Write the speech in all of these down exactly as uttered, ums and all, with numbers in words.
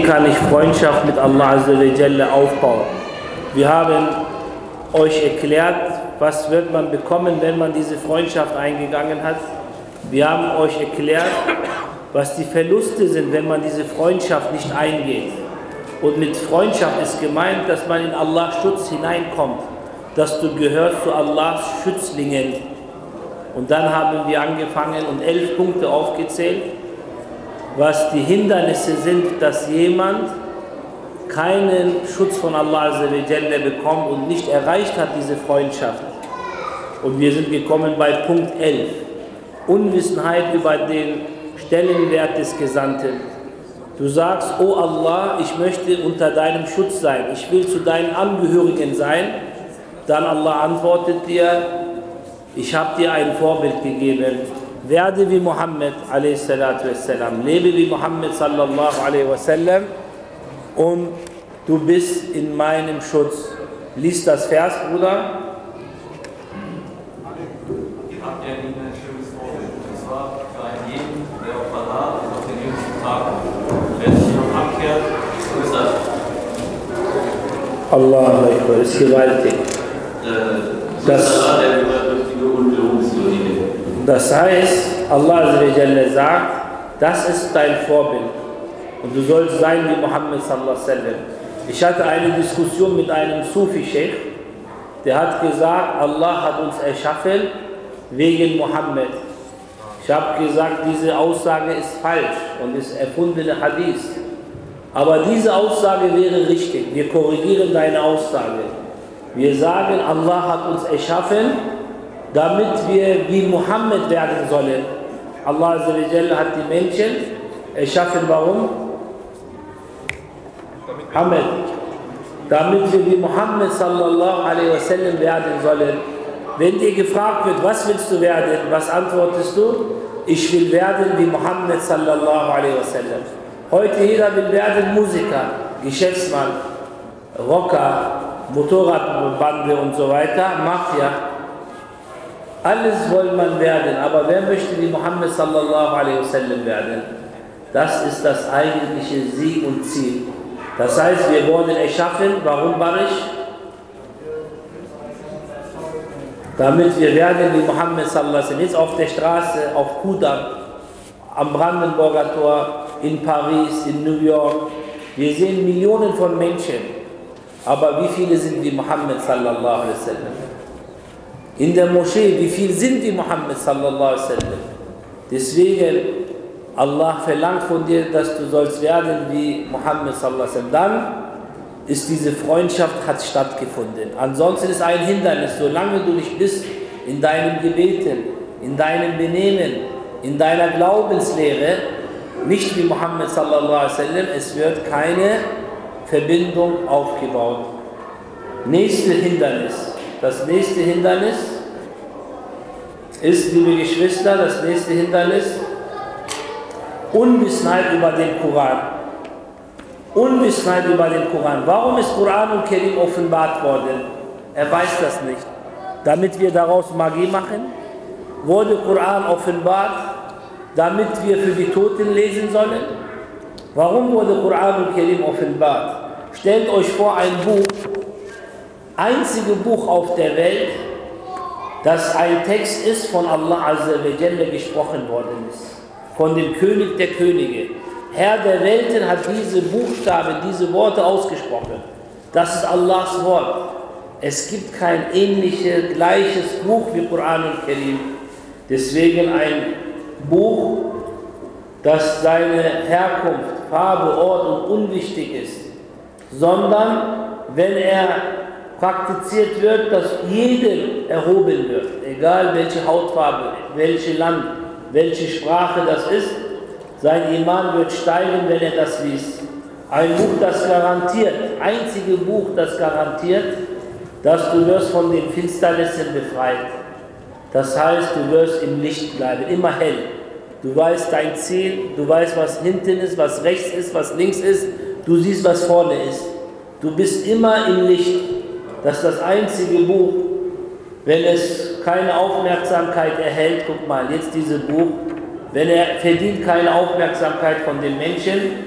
kann ich Freundschaft mit Allah Azza wa Jalla aufbauen? Wir haben euch erklärt, was wird man bekommen, wenn man diese Freundschaft eingegangen hat. Wir haben euch erklärt, was die Verluste sind, wenn man diese Freundschaft nicht eingeht. Und mit Freundschaft ist gemeint, dass man in Allahs Schutz hineinkommt, dass du gehörst zu Allahs Schützlingen. Und dann haben wir angefangen und elf Punkte aufgezählt, was die Hindernisse sind, dass jemand keinen Schutz von Allah Azza wa Jalla bekommt und nicht erreicht hat diese Freundschaft. Und wir sind gekommen bei Punkt elf. Unwissenheit über den Stellenwert des Gesandten. Du sagst, oh Allah, ich möchte unter deinem Schutz sein, ich will zu deinen Angehörigen sein. Dann Allah antwortet dir, ich habe dir ein Vorbild gegeben. Werde wie Muhammad alaihi salatu wassalam, lebe wie Muhammad sallallahu alaihi wasallam und du bist in meinem Schutz. Lies das Vers, Bruder. Habt ihr Ihnen ein schönes Vorbild? Das war für einen jeden, der auf Allah und auf den jüngsten Tag kommt. Wer sich noch abkehrt, so ist das. Allah Akbar, ist gewaltig. Das, das heißt, Allah Azza wa Jalla sagt, das ist dein Vorbild und du sollst sein wie Muhammad sallallahu alaihi wasallam. Ich hatte eine Diskussion mit einem Sufi-Sheikh, der hat gesagt, Allah hat uns erschaffen wegen Muhammad. Ich habe gesagt, diese Aussage ist falsch und ist erfundene Hadith. Aber diese Aussage wäre richtig. Wir korrigieren deine Aussage. Wir sagen, Allah hat uns erschaffen, damit wir wie Muhammad werden sollen. Allah Azza wa Jalla hat die Menschen erschaffen, warum? Muhammad. Damit wir wie Muhammad sallallahu alaihi wasallam werden sollen. Wenn dir gefragt wird, was willst du werden, was antwortest du? Ich will werden wie Muhammad sallallahu alaihi wasallam. Heute jeder will werden Musiker, Geschäftsmann, Rocker, Motorradbande und so weiter, Mafia. Alles will man werden, aber wer möchte wie Muhammad sallallahu alaihi wasallam werden? Das ist das eigentliche Sieg und Ziel. Das heißt, wir wurden erschaffen, warum war ich? Damit wir werden wie Muhammad sallallahu alaihi wasallam. Jetzt auf der Straße, auf Kudamm, am Brandenburger Tor, in Paris, in New York. Wir sehen Millionen von Menschen. Aber wie viele sind wie Muhammad sallallahu alaihi wasallam? In der Moschee, wie viele sind wie Muhammad sallallahu alaihi wasallam? Deswegen, Allah verlangt von dir, dass du sollst werden wie Muhammad sallallahu alaihi wasallam. Dann ist diese Freundschaft hat stattgefunden. Ansonsten ist ein Hindernis, solange du nicht bist in deinen Gebeten, in deinem Benehmen, in deiner Glaubenslehre, nicht wie Muhammad sallallahu alaihi wasallam, es wird keine Verbindung aufgebaut. Nächste Hindernis. Das nächste Hindernis ist, liebe Geschwister, das nächste Hindernis, Unwissenheit über den Koran. Unwissenheit über den Koran. Warum ist Koran und Karim offenbart worden? Er weiß das nicht. Damit wir daraus Magie machen? Wurde Koran offenbart, damit wir für die Toten lesen sollen? Warum wurde Koran und Karim offenbart? Stellt euch vor, ein Buch, einzige Buch auf der Welt, das ein Text ist von Allah Azza wa Jalla gesprochen worden ist. Von dem König der Könige. Herr der Welten hat diese Buchstaben, diese Worte ausgesprochen. Das ist Allahs Wort. Es gibt kein ähnliches, gleiches Buch wie Koran und Karim. Deswegen ein Buch, das seine Herkunft, Farbe, Ort und unwichtig ist, sondern wenn er praktiziert wird, dass jedem erhoben wird, egal welche Hautfarbe, welches Land, welche Sprache das ist, sein Iman wird steigen, wenn er das liest. Ein Buch, das garantiert, einzige Buch, das garantiert, dass du wirst von den Finsternissen befreit. Das heißt, du wirst im Licht bleiben, immer hell. Du weißt dein Ziel, du weißt, was hinten ist, was rechts ist, was links ist, du siehst, was vorne ist. Du bist immer im Licht. Das ist das einzige Buch, wenn es keine Aufmerksamkeit erhält, guck mal, jetzt dieses Buch, wenn er verdient keine Aufmerksamkeit von den Menschen,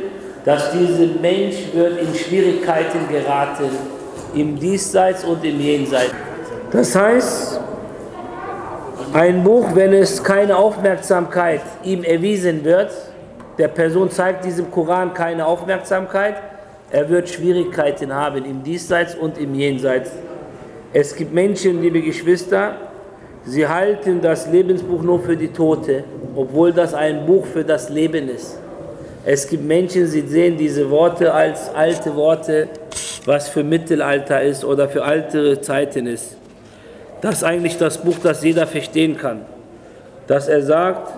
dass dieser Mensch wird in Schwierigkeiten geraten, im Diesseits und im Jenseits. Das heißt, ein Buch, wenn es keine Aufmerksamkeit ihm erwiesen wird, der Person zeigt diesem Koran keine Aufmerksamkeit, er wird Schwierigkeiten haben im Diesseits und im Jenseits. Es gibt Menschen, liebe Geschwister, sie halten das Lebensbuch nur für die Tote, obwohl das ein Buch für das Leben ist. Es gibt Menschen, sie sehen diese Worte als alte Worte, was für Mittelalter ist oder für alte Zeiten ist. Das ist eigentlich das Buch, das jeder verstehen kann. Dass er sagt,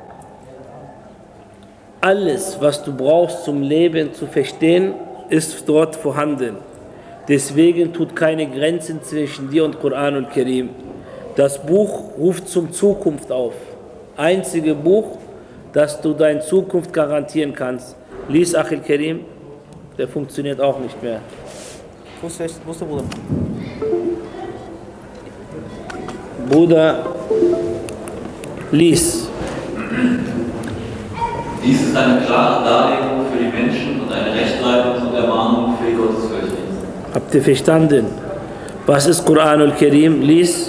alles, was du brauchst zum Leben zu verstehen, ist dort vorhanden. Deswegen tut keine Grenzen zwischen dir und Koran und Kerim. Das Buch ruft zum Zukunft auf. Einzige Buch, dass du deine Zukunft garantieren kannst. Lies Achil Kerim, der funktioniert auch nicht mehr. Wo ist der, wo ist der Bruder? Bruder, lies. Dies ist eine klare Darlegung für die Menschen und eine Rechtleitung und Ermahnung für die Gottesfürchtigen. Habt ihr verstanden? Was ist Koran und Kerim? Lies.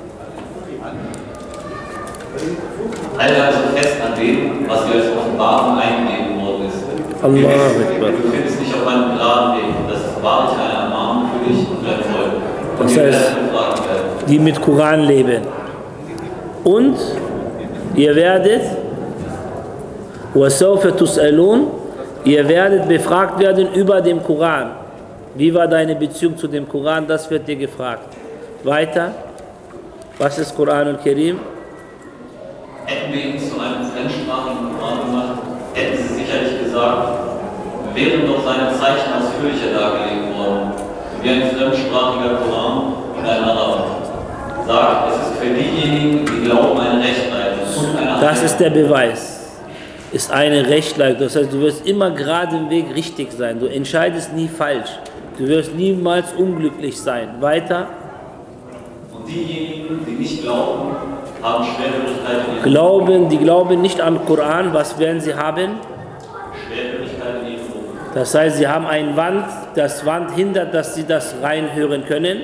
Halte also fest an dem, was dir als Offenbarung eingegeben worden ist. Allah Gewiss, du befindest dich auf einem geraden Weg. Das ist wahrlich eine Ermahnung für dich und dein Volk. Und Das heißt, die mit Koran leben. Und ihr werdet, وَسَوْفَ تُسْأَلُونَ, ihr werdet befragt werden über den Koran. Wie war deine Beziehung zu dem Koran? Das wird dir gefragt. Weiter. Was ist Koran und Kerim? Hätten wir ihn zu einem fremdsprachigen Koran gemacht, hätten sie sicherlich gesagt, wären doch seine Zeichen ausführlicher dargelegt worden, wie ein fremdsprachiger Koran in einem Araber. Sagt, es ist für diejenigen, die glauben, eine Rechtleitung. Eine Das ist der Beweis. Ist eine Rechtleitung. Das heißt, du wirst immer gerade im Weg richtig sein. Du entscheidest nie falsch. Du wirst niemals unglücklich sein. Weiter. Und diejenigen, die nicht glauben, haben Schwerhörigkeit in ihrem Glauben, die glauben nicht an den Koran. Was werden sie haben? Schwerhörigkeit in ihrem Ohren. Das heißt, sie haben eine Wand. Das Wand hindert, dass sie das reinhören können.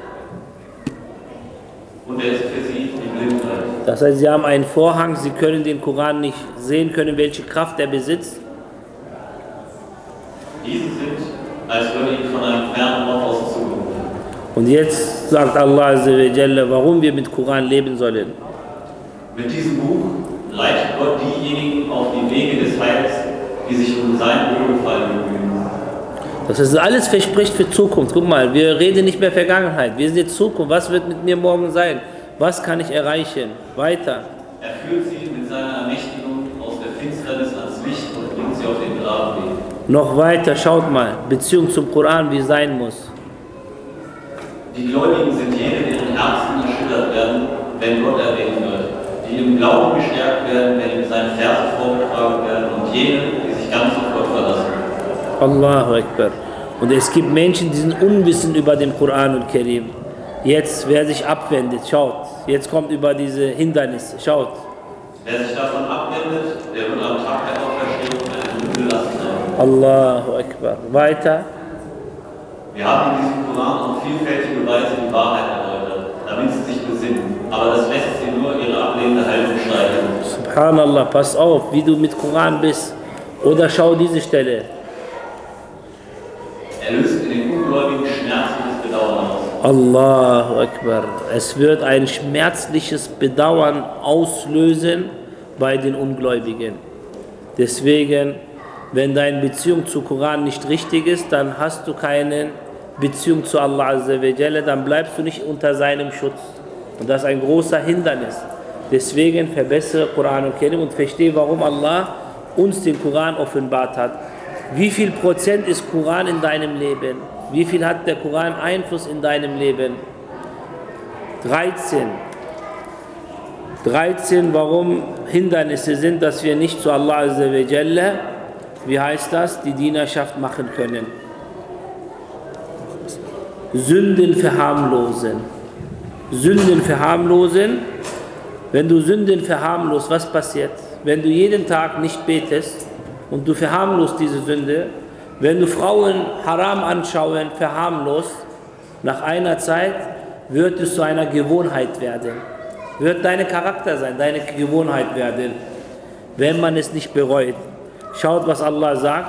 Und er ist für sie die Blindheit. Das heißt, sie haben einen Vorhang. Sie können den Koran nicht sehen können, welche Kraft er besitzt. Diese sind, als würde ihnen von einem fernen Ort aus zugerufen. Und jetzt sagt Allah Azza wa Jalla, warum wir mit Koran leben sollen. Mit diesem Buch leitet Gott diejenigen auf die Wege des Heils, die sich um sein Wohlgefallen bemühen. Das heißt, alles verspricht für Zukunft. Guck mal, wir reden nicht mehr Vergangenheit, wir sind jetzt Zukunft. Was wird mit mir morgen sein? Was kann ich erreichen? Weiter. Er führt sie mit seiner Ermächtigung aus der Finsternis ans Licht und bringt sie auf den geraden Weg. Noch weiter, schaut mal, Beziehung zum Koran, wie sein muss. Die Gläubigen sind jene, deren Herzen erschüttert werden, wenn Gott erwähnt wird, die im Glauben gestärkt werden, wenn ihm seine Verse vorgetragen werden, und jene, die sich ganz auf Gott verlassen. Allahu Akbar. Und es gibt Menschen, die sind unwissend über den Koran und Kerim. Jetzt, wer sich abwendet, schaut. Jetzt kommt über diese Hindernisse, schaut. Wer sich davon abwendet, der wird am Tag der Auferstehung eine Lüge lassen haben. Allahu Akbar. Weiter. Wir haben in diesem Koran auf vielfältige Weise die Wahrheit erläutert, damit sie sich besinnen. Aber das lässt sie nur ihre ablehnende Haltung steigern. Subhanallah, pass auf, wie du mit Koran bist. Oder schau diese Stelle. Er löst in den Ungläubigen schmerzliches Bedauern aus. Allahu Akbar. Es wird ein schmerzliches Bedauern auslösen bei den Ungläubigen. Deswegen, wenn deine Beziehung zu Koran nicht richtig ist, dann hast du keine Beziehung zu Allah Azza wa Jalla, dann bleibst du nicht unter seinem Schutz. Und das ist ein großer Hindernis. Deswegen verbessere Koran und Kerim und verstehe, warum Allah uns den Koran offenbart hat. Wie viel Prozent ist Koran in deinem Leben? Wie viel hat der Koran Einfluss in deinem Leben? dreizehn. dreizehn, warum Hindernisse sind, dass wir nicht zu Allah Azza wa Jalla, wie heißt das, die Dienerschaft machen können. Sünden verharmlosen. Sünden verharmlosen. Wenn du Sünden verharmlost, was passiert? Wenn du jeden Tag nicht betest, und du verharmlost diese Sünde, wenn du Frauen haram anschauen, verharmlost, nach einer Zeit wird es zu einer Gewohnheit werden. Wird dein Charakter sein, deine Gewohnheit werden, wenn man es nicht bereut. Schaut, was Allah sagt.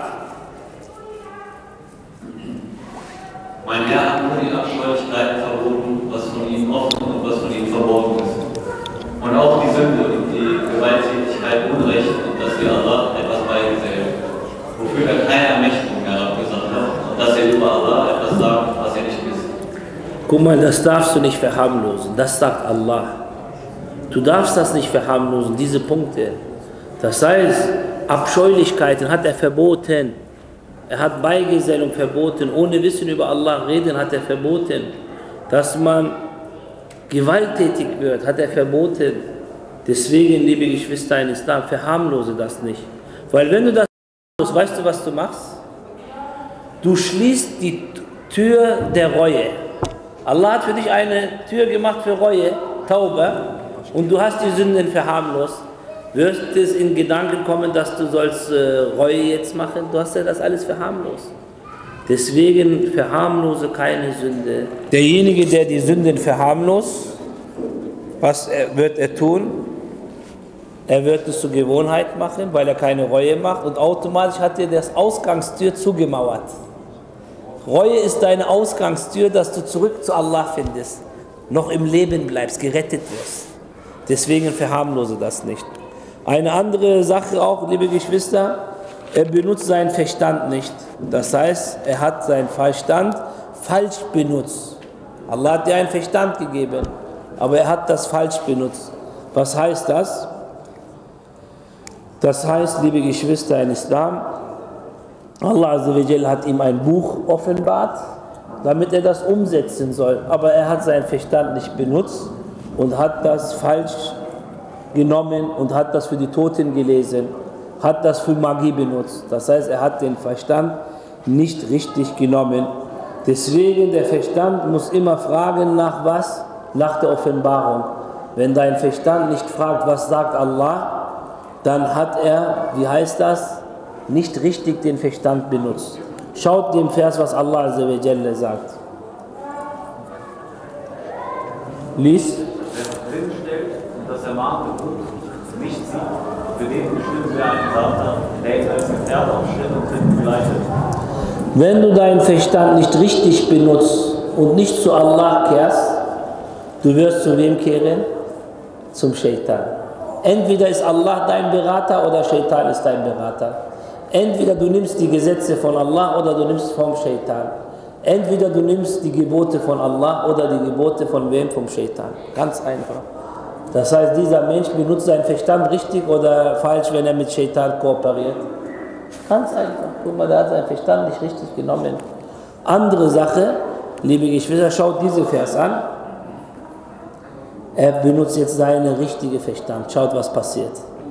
Mein Herr hat nur die Abscheulichkeiten verboten, was von ihm offen und was von ihm verborgen ist. Und auch die Sünde und die Gewalttätigkeit, Unrecht und dass wir Allah etwas beigesellen, wofür er keine Ermächtigung herabgesandt hat und dass er über Allah etwas sagt, was er nicht ist. Guck mal, das darfst du nicht verharmlosen, das sagt Allah. Du darfst das nicht verharmlosen, diese Punkte. Das heißt, Abscheulichkeiten hat er verboten. Er hat Beigesellung verboten, ohne Wissen über Allah reden hat er verboten. Dass man gewalttätig wird, hat er verboten. Deswegen, liebe Geschwister in Islam, verharmlose das nicht. Weil wenn du das machst, weißt du, was du machst? Du schließt die Tür der Reue. Allah hat für dich eine Tür gemacht für Reue, Tauba, und du hast die Sünden verharmlost. Wirst es in Gedanken kommen, dass du sollst äh, Reue jetzt machen? Du hast ja das alles verharmlost. Deswegen verharmlose keine Sünde. Derjenige, der die Sünden verharmlost, was er, wird er tun? Er wird es zur Gewohnheit machen, weil er keine Reue macht, und automatisch hat er das Ausgangstür zugemauert. Reue ist deine Ausgangstür, dass du zurück zu Allah findest, noch im Leben bleibst, gerettet wirst. Deswegen verharmlose das nicht. Eine andere Sache auch, liebe Geschwister, er benutzt seinen Verstand nicht. Das heißt, er hat seinen Verstand falsch benutzt. Allah hat dir einen Verstand gegeben, aber er hat das falsch benutzt. Was heißt das? Das heißt, liebe Geschwister in Islam, Allah Azza wa Jalla hat ihm ein Buch offenbart, damit er das umsetzen soll. Aber er hat seinen Verstand nicht benutzt und hat das falsch genommen und hat das für die Toten gelesen, hat das für Magie benutzt. Das heißt, er hat den Verstand nicht richtig genommen. Deswegen, der Verstand muss immer fragen nach was? Nach der Offenbarung. Wenn dein Verstand nicht fragt, was sagt Allah, dann hat er, wie heißt das, nicht richtig den Verstand benutzt. Schaut dem Vers, was Allah Azza wa Jalla sagt. Lies. Das ermahnte Buch nicht sieht, für den bestimmt wer einen Vater, der ihn als Gefährte auf Schritt und Tritt begleitet. Wenn du deinen Verstand nicht richtig benutzt und nicht zu Allah kehrst, du wirst zu wem kehren? Zum Shaitan. Entweder ist Allah dein Berater oder Shaitan ist dein Berater. Entweder du nimmst die Gesetze von Allah oder du nimmst vom Shaitan. Entweder du nimmst die Gebote von Allah oder die Gebote von wem? Vom Shaitan. Ganz einfach. Das heißt, dieser Mensch benutzt seinen Verstand richtig oder falsch, wenn er mit Shaitan kooperiert. Ganz einfach. Guck mal, der hat seinen Verstand nicht richtig genommen. Andere Sache, liebe Geschwister, schaut diese Vers an. Er benutzt jetzt seinen richtigen Verstand. Schaut, was passiert.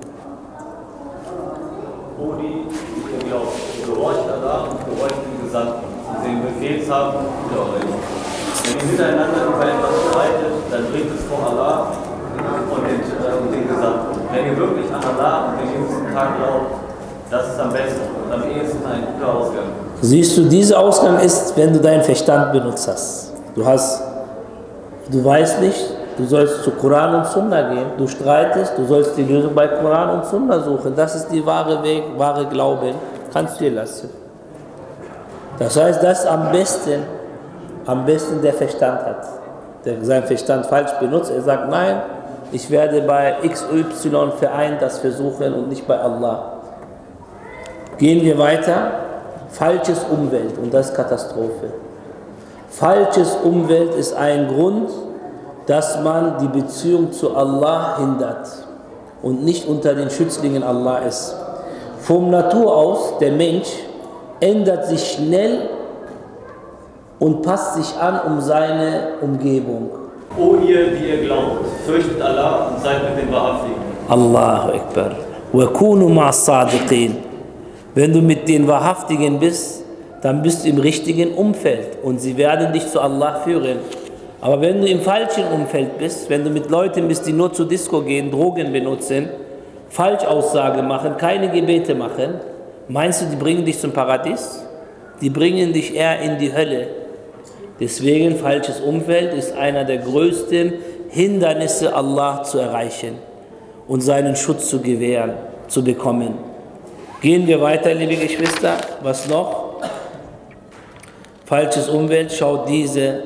O die, die ihr glaubt, gehorcht Allah und gehorcht dem Gesandten, die den Befehlshaber für euch. Wenn ihr miteinander über etwas streitet, dann bringt es vor Allah und den, äh, und den Gesandten. Wenn ihr wirklich an Allah und den jüngsten Tag glaubt, das ist am besten und am ehesten ein guter Ausgang. Siehst du, dieser Ausgang ist, wenn du deinen Verstand benutzt hast. Du hast, du weißt nicht, du sollst zu Koran und Sunna gehen. Du streitest, du sollst die Lösung bei Koran und Sunna suchen. Das ist die wahre Weg, wahre Glauben. Kannst du dir lassen. Das heißt, dass am besten, am besten der Verstand hat. Der seinen Verstand falsch benutzt. Er sagt, nein, ich werde bei X Y vereint das versuchen und nicht bei Allah. Gehen wir weiter. Falsches Umwelt, und das ist Katastrophe. Falsches Umwelt ist ein Grund, dass man die Beziehung zu Allah hindert und nicht unter den Schützlingen Allah ist. Vom Natur aus, der Mensch ändert sich schnell und passt sich an um seine Umgebung. O ihr, die ihr glaubt, fürchtet Allah und seid mit den Wahrhaftigen. Allahu Akbar. Wa kunu ma'as sadiqin. Wenn du mit den Wahrhaftigen bist, dann bist du im richtigen Umfeld und sie werden dich zu Allah führen. Aber wenn du im falschen Umfeld bist, wenn du mit Leuten bist, die nur zur Disco gehen, Drogen benutzen, Falschaussage machen, keine Gebete machen, Meinst du, die bringen dich zum Paradies? Die bringen dich eher in die Hölle. Deswegen, falsches Umfeld ist einer der größten Hindernisse, Allah zu erreichen und seinen Schutz zu gewähren, zu bekommen. Gehen wir weiter, liebe Geschwister. Was noch? Falsches Umfeld, schaut diese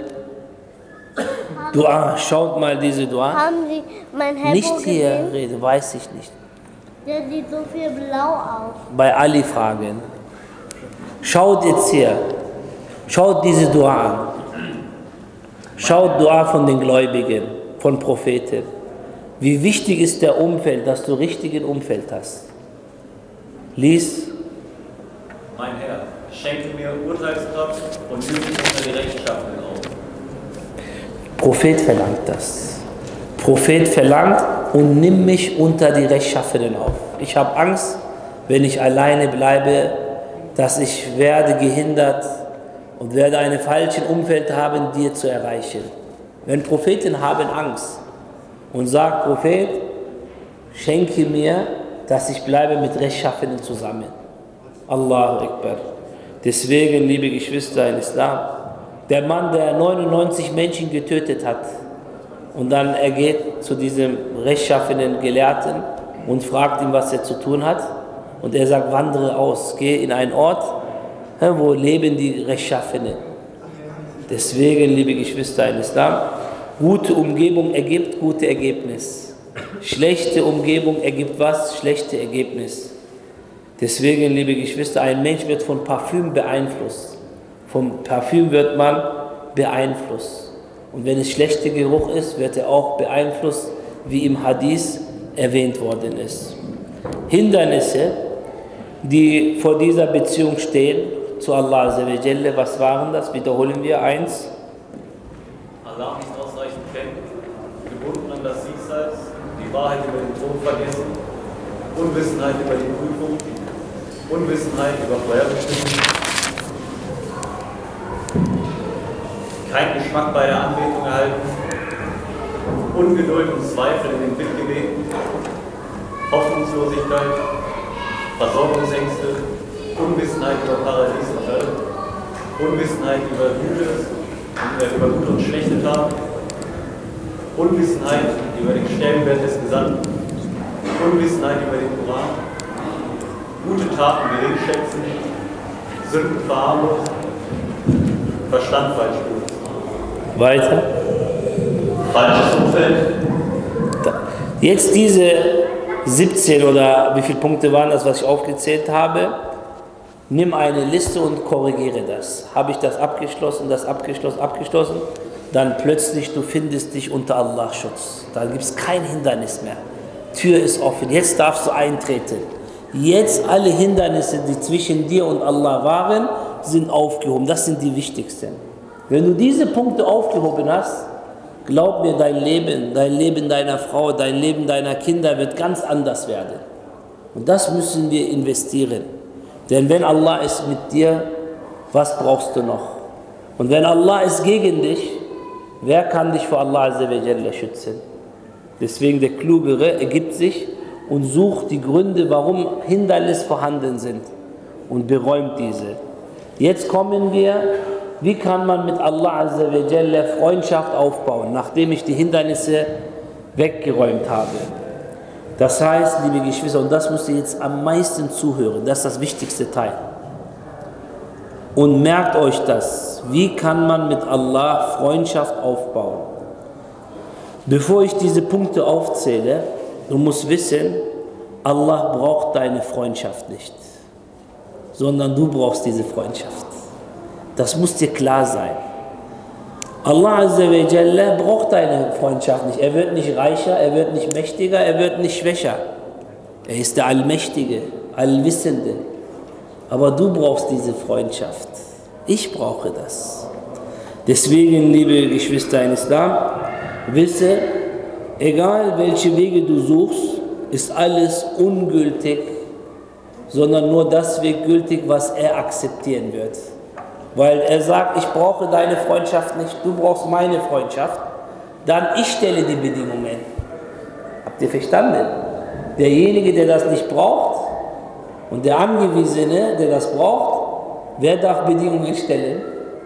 Dua, schaut mal diese Dua. Haben Sie mein Hemd Nicht hier gesehen? reden, weiß ich nicht. Der sieht so viel blau aus. Bei Ali fragen. Schaut jetzt hier. Schaut diese Dua an. Schaut Dua von den Gläubigen, von Propheten. Wie wichtig ist der Umfeld, dass du richtigen Umfeld hast. Lies. Mein Herr, schenke mir Urteilskraft und nimm mich unter die Rechtschaffenen auf. Prophet verlangt das. Prophet verlangt und nimm mich unter die Rechtschaffenen auf. Ich habe Angst, wenn ich alleine bleibe, dass ich werde gehindert und werde ein falsches Umfeld haben, dir zu erreichen. Wenn Propheten haben Angst und sagen, Prophet, schenke mir, dass ich bleibe mit Rechtschaffenen zusammen. Allahu Akbar. Deswegen, liebe Geschwister im Islam, der Mann, der neunundneunzig Menschen getötet hat, und dann er geht zu diesem rechtschaffenen Gelehrten und fragt ihn, was er zu tun hat. Und er sagt, wandere aus, geh in einen Ort, wo leben die Rechtschaffenen. Deswegen, liebe Geschwister im Islam, gute Umgebung ergibt gute Ergebnis. Schlechte Umgebung ergibt was? Schlechte Ergebnis. Deswegen, liebe Geschwister, ein Mensch wird von Parfüm beeinflusst. Vom Parfüm wird man beeinflusst. Und wenn es schlechter Geruch ist, wird er auch beeinflusst, wie im Hadith erwähnt worden ist. Hindernisse, die vor dieser Beziehung stehen, zu Allah Azza wa Jalla, was waren das? Wiederholen wir eins. Allah nicht ausreichend kennen, gebunden an das Diesseits, die Wahrheit über den Tod vergessen, Unwissenheit über die Prüfung, Unwissenheit über Vorherbestimmung, keinen Geschmack bei der Anbetung erhalten, Ungeduld und Zweifel in den Bittgebeten, Hoffnungslosigkeit, Versorgungsängste, Unwissenheit über Paradies und Hölle, Unwissenheit über Gutes, äh, über gute und schlechte Taten, Unwissenheit über den Stellenwert des Gesandten, Unwissenheit über den Koran, gute Taten gering schätzen, Sünden verharmlosen, Verstand falsch benutzen. Weiter. Falsches Umfeld. Jetzt diese siebzehn oder wie viele Punkte waren das, was ich aufgezählt habe. Nimm eine Liste und korrigiere das. Habe ich das abgeschlossen, das abgeschlossen, abgeschlossen, dann plötzlich du findest dich unter Allahs Schutz. Da gibt es kein Hindernis mehr. Tür ist offen, jetzt darfst du eintreten. Jetzt alle Hindernisse, die zwischen dir und Allah waren, sind aufgehoben. Das sind die wichtigsten. Wenn du diese Punkte aufgehoben hast, glaub mir, dein Leben, dein Leben deiner Frau, dein Leben deiner Kinder wird ganz anders werden. Und das müssen wir investieren. Denn wenn Allah ist mit dir, was brauchst du noch? Und wenn Allah ist gegen dich, wer kann dich vor Allah Azza wa Jalla schützen? Deswegen der Klugere ergibt sich und sucht die Gründe, warum Hindernisse vorhanden sind und beräumt diese. Jetzt kommen wir, wie kann man mit Allah Azza wa Jalla Freundschaft aufbauen, nachdem ich die Hindernisse weggeräumt habe. Das heißt, liebe Geschwister, und das müsst ihr jetzt am meisten zuhören, das ist das wichtigste Teil. Und merkt euch das, wie kann man mit Allah Freundschaft aufbauen? Bevor ich diese Punkte aufzähle, du musst wissen, Allah braucht deine Freundschaft nicht, sondern du brauchst diese Freundschaft. Das muss dir klar sein. Allah Azza wa Jalla braucht deine Freundschaft nicht. Er wird nicht reicher, er wird nicht mächtiger, er wird nicht schwächer. Er ist der Allmächtige, Allwissende. Aber du brauchst diese Freundschaft. Ich brauche das. Deswegen, liebe Geschwister in Islam, wisse, egal welche Wege du suchst, ist alles ungültig, sondern nur das Weg gültig, was er akzeptieren wird. Weil er sagt, ich brauche deine Freundschaft nicht, du brauchst meine Freundschaft, dann ich stelle die Bedingungen. Habt ihr verstanden? Derjenige, der das nicht braucht, Und der Angewiesene, der das braucht, wer darf Bedingungen stellen?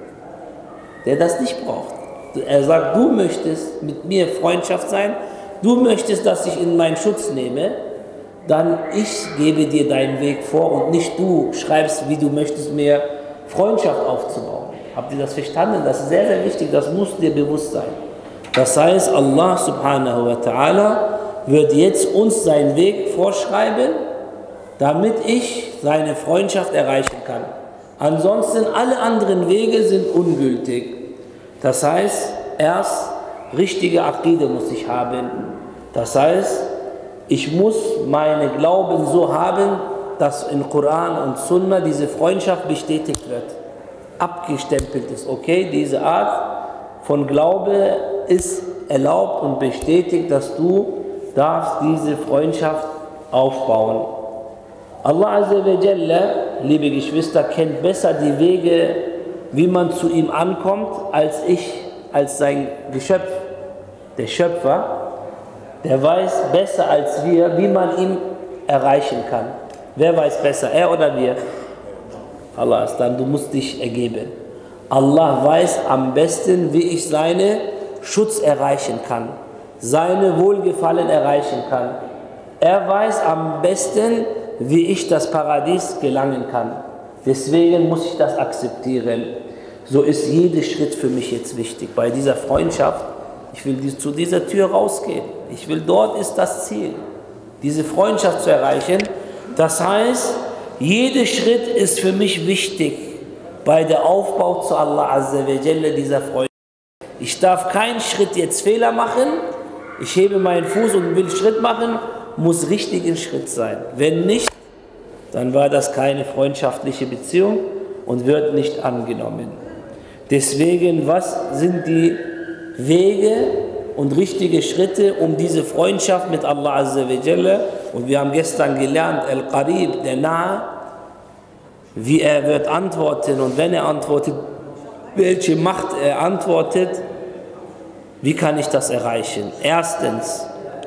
Der das nicht braucht. Er sagt, du möchtest mit mir Freundschaft sein, du möchtest, dass ich in meinen Schutz nehme, dann ich gebe dir deinen Weg vor und nicht du schreibst, wie du möchtest, mir Freundschaft aufzubauen. Habt ihr das verstanden? Das ist sehr, sehr wichtig, das muss dir bewusst sein. Das heißt, Allah subhanahu wa ta'ala wird jetzt uns seinen Weg vorschreiben, damit ich seine Freundschaft erreichen kann. Ansonsten alle anderen Wege sind ungültig. Das heißt, erst richtige Aqide muss ich haben. Das heißt, ich muss meine Glauben so haben, dass in Koran und Sunna diese Freundschaft bestätigt wird. Abgestempelt ist, okay, diese Art von Glaube ist erlaubt und bestätigt, dass du darfst diese Freundschaft aufbauen. Allah Azza wa Jalla, liebe Geschwister, kennt besser die Wege, wie man zu ihm ankommt, als ich, als sein Geschöpf. Der Schöpfer, der weiß besser als wir, wie man ihn erreichen kann. Wer weiß besser, er oder wir? Allah ist dann, du musst dich ergeben. Allah weiß am besten, wie ich seinen Schutz erreichen kann, seine Wohlgefallen erreichen kann. Er weiß am besten, wie ich das Paradies gelangen kann. Deswegen muss ich das akzeptieren. So ist jeder Schritt für mich jetzt wichtig. Bei dieser Freundschaft, ich will zu dieser Tür rausgehen. Ich will, dort ist das Ziel, diese Freundschaft zu erreichen. Das heißt, jeder Schritt ist für mich wichtig bei der Aufbau zu Allah Azza wa Jalla dieser Freundschaft. Ich darf keinen Schritt jetzt Fehler machen. Ich hebe meinen Fuß und will Schritt machen, muss richtig ein Schritt sein. Wenn nicht, dann war das keine freundschaftliche Beziehung und wird nicht angenommen. Deswegen, was sind die Wege und richtige Schritte, um diese Freundschaft mit Allah Azza wa Jalla, und wir haben gestern gelernt, Al-Qarib, der Nahe, wie er wird antworten und wenn er antwortet, welche Macht er antwortet, wie kann ich das erreichen? Erstens,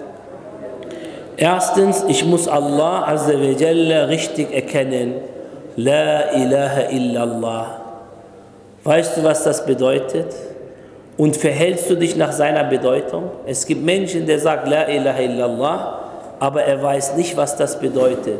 erstens, ich muss Allah Azza wa Jalla richtig erkennen. La ilaha illallah. Weißt du, was das bedeutet? Und verhältst du dich nach seiner Bedeutung? Es gibt Menschen, der sagt La ilaha illallah, aber er weiß nicht, was das bedeutet.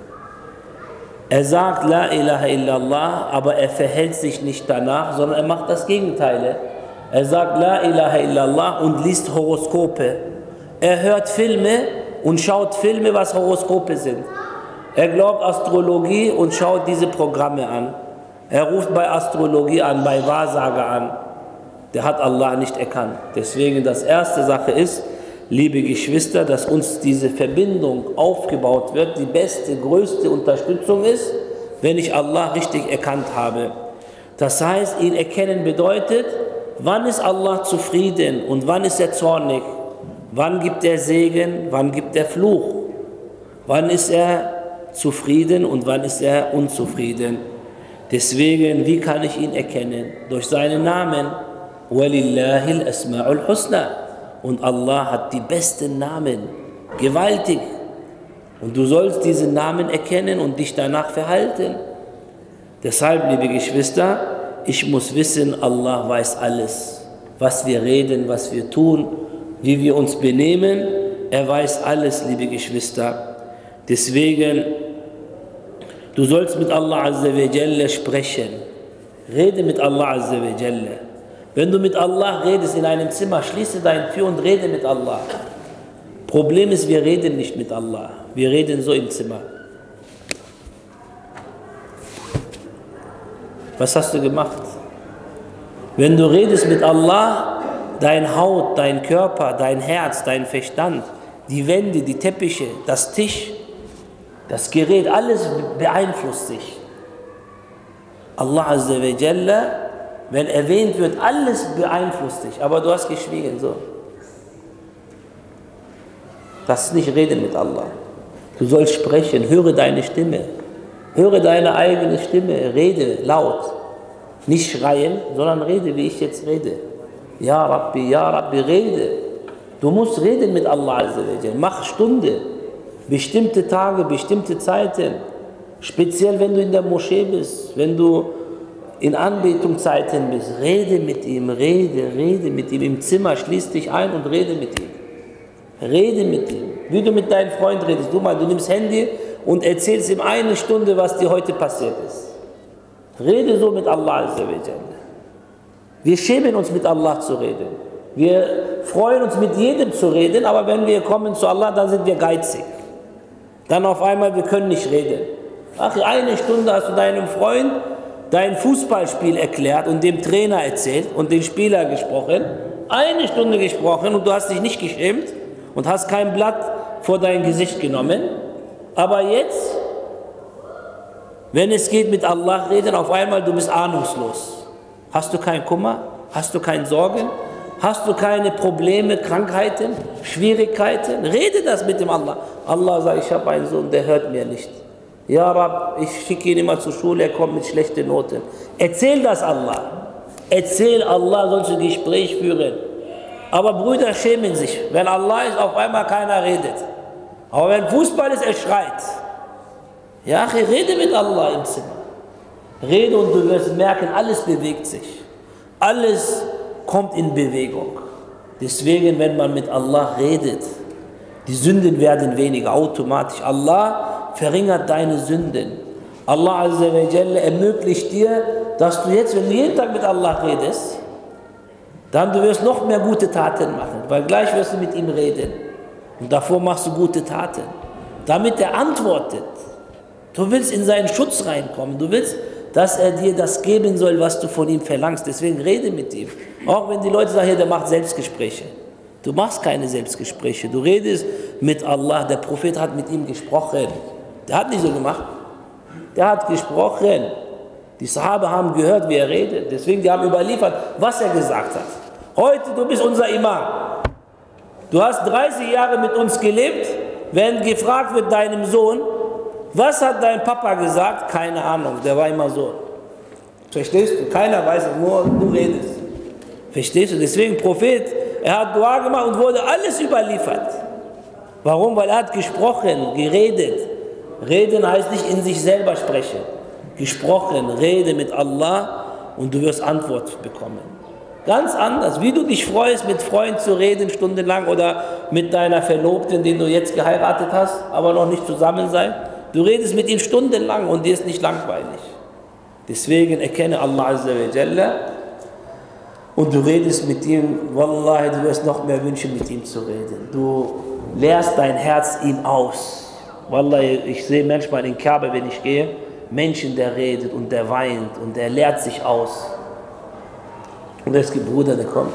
Er sagt La ilaha illallah, aber er verhält sich nicht danach, sondern er macht das Gegenteil. Er sagt La ilaha illallah und liest Horoskope. Er hört Filme und schaut Filme, was Horoskope sind. Er glaubt Astrologie und schaut diese Programme an. Er ruft bei Astrologie an, bei Wahrsager an. Der hat Allah nicht erkannt. Deswegen das erste Sache ist, liebe Geschwister, dass uns diese Verbindung aufgebaut wird. Die beste, größte Unterstützung ist, wenn ich Allah richtig erkannt habe. Das heißt, ihn erkennen bedeutet, wann ist Allah zufrieden und wann ist er zornig? Wann gibt er Segen, wann gibt er Fluch? Wann ist er zufrieden und wann ist er unzufrieden? Deswegen, wie kann ich ihn erkennen? Durch seinen Namen. وَلِلَّهِ الْأَسْمَاءُ الْحُسْنَى. Und Allah hat die besten Namen, gewaltig. Und du sollst diesen Namen erkennen und dich danach verhalten. Deshalb, liebe Geschwister, ich muss wissen, Allah weiß alles. Was wir reden, was wir tun, wie wir uns benehmen, er weiß alles, liebe Geschwister. Deswegen, du sollst mit Allah Azza wa Jalla sprechen. Rede mit Allah Azza wa Jalla. Wenn du mit Allah redest in einem Zimmer, schließe deine Tür und rede mit Allah. Problem ist, wir reden nicht mit Allah. Wir reden so im Zimmer. Was hast du gemacht? Wenn du redest mit Allah, dein Haut, dein Körper, dein Herz, dein Verstand, die Wände, die Teppiche, das Tisch, das Gerät, alles beeinflusst dich. Allah Azza wa Jalla, wenn erwähnt wird, alles beeinflusst dich, aber du hast geschwiegen, so. Das ist nicht Reden mit Allah. Du sollst sprechen, höre deine Stimme, höre deine eigene Stimme, rede laut. Nicht schreien, sondern rede, wie ich jetzt rede. Ja Rabbi, Ja Rabbi, rede. Du musst reden mit Allah Azza wa Jalla. Mach Stunde, bestimmte Tage, bestimmte Zeiten. Speziell, wenn du in der Moschee bist, wenn du in Anbetungszeiten bist, rede mit ihm, rede, rede mit ihm im Zimmer, schließ dich ein und rede mit ihm. Rede mit ihm, wie du mit deinem Freund redest. Du mal, du nimmst Handy und erzählst ihm eine Stunde, was dir heute passiert ist. Rede so mit Allah Azza wa Jalla. Wir schämen uns, mit Allah zu reden. Wir freuen uns, mit jedem zu reden, aber wenn wir kommen zu Allah, dann sind wir geizig. Dann auf einmal, wir können nicht reden. Ach, eine Stunde hast du deinem Freund dein Fußballspiel erklärt und dem Trainer erzählt und den Spieler gesprochen. Eine Stunde gesprochen und du hast dich nicht geschämt und hast kein Blatt vor dein Gesicht genommen. Aber jetzt, wenn es geht mit Allah reden, auf einmal du bist ahnungslos. Hast du keinen Kummer? Hast du keine Sorgen? Hast du keine Probleme, Krankheiten, Schwierigkeiten? Rede das mit dem Allah. Allah sagt, ich habe einen Sohn, der hört mir nicht. Ja, Rab, ich schicke ihn immer zur Schule, er kommt mit schlechten Noten. Erzähl das Allah. Erzähl Allah, solche Gespräche führen. Aber Brüder schämen sich. Wenn Allah ist, auf einmal keiner redet. Aber wenn Fußball ist, er schreit. Ja, rede mit Allah im Zimmer. Rede und du wirst merken, alles bewegt sich. Alles kommt in Bewegung. Deswegen, wenn man mit Allah redet, die Sünden werden weniger automatisch. Allah verringert deine Sünden. Allah Azza wa Jalla ermöglicht dir, dass du jetzt, wenn du jeden Tag mit Allah redest, dann du wirst noch mehr gute Taten machen, weil gleich wirst du mit ihm reden. Und davor machst du gute Taten, damit er antwortet. Du willst in seinen Schutz reinkommen, du willst, dass er dir das geben soll, was du von ihm verlangst. Deswegen rede mit ihm. Auch wenn die Leute sagen, der macht Selbstgespräche. Du machst keine Selbstgespräche, du redest mit Allah. Der Prophet hat mit ihm gesprochen. Der hat nicht so gemacht. Der hat gesprochen. Die Sahaba haben gehört, wie er redet. Deswegen, die haben überliefert, was er gesagt hat. Heute, du bist unser Imam. Du hast dreißig Jahre mit uns gelebt. Wenn gefragt wird deinem Sohn, was hat dein Papa gesagt? Keine Ahnung, der war immer so. Verstehst du? Keiner weiß es, nur du redest. Verstehst du? Deswegen, Prophet, er hat Dua gemacht und wurde alles überliefert. Warum? Weil er hat gesprochen, geredet. Reden heißt nicht in sich selber sprechen. Gesprochen, rede mit Allah und du wirst Antwort bekommen. Ganz anders, wie du dich freust, mit Freunden zu reden stundenlang oder mit deiner Verlobten, den du jetzt geheiratet hast, aber noch nicht zusammen seid. Du redest mit ihm stundenlang und dir ist nicht langweilig. Deswegen erkenne Allah Azza wa Jalla und du redest mit ihm, Wallahi, du wirst noch mehr wünschen, mit ihm zu reden. Du lehrst dein Herz ihm aus. Wallahi, ich sehe manchmal in Kaaba, wenn ich gehe, Menschen, der redet und der weint und der lehrt sich aus. Und es gibt Bruder, der kommt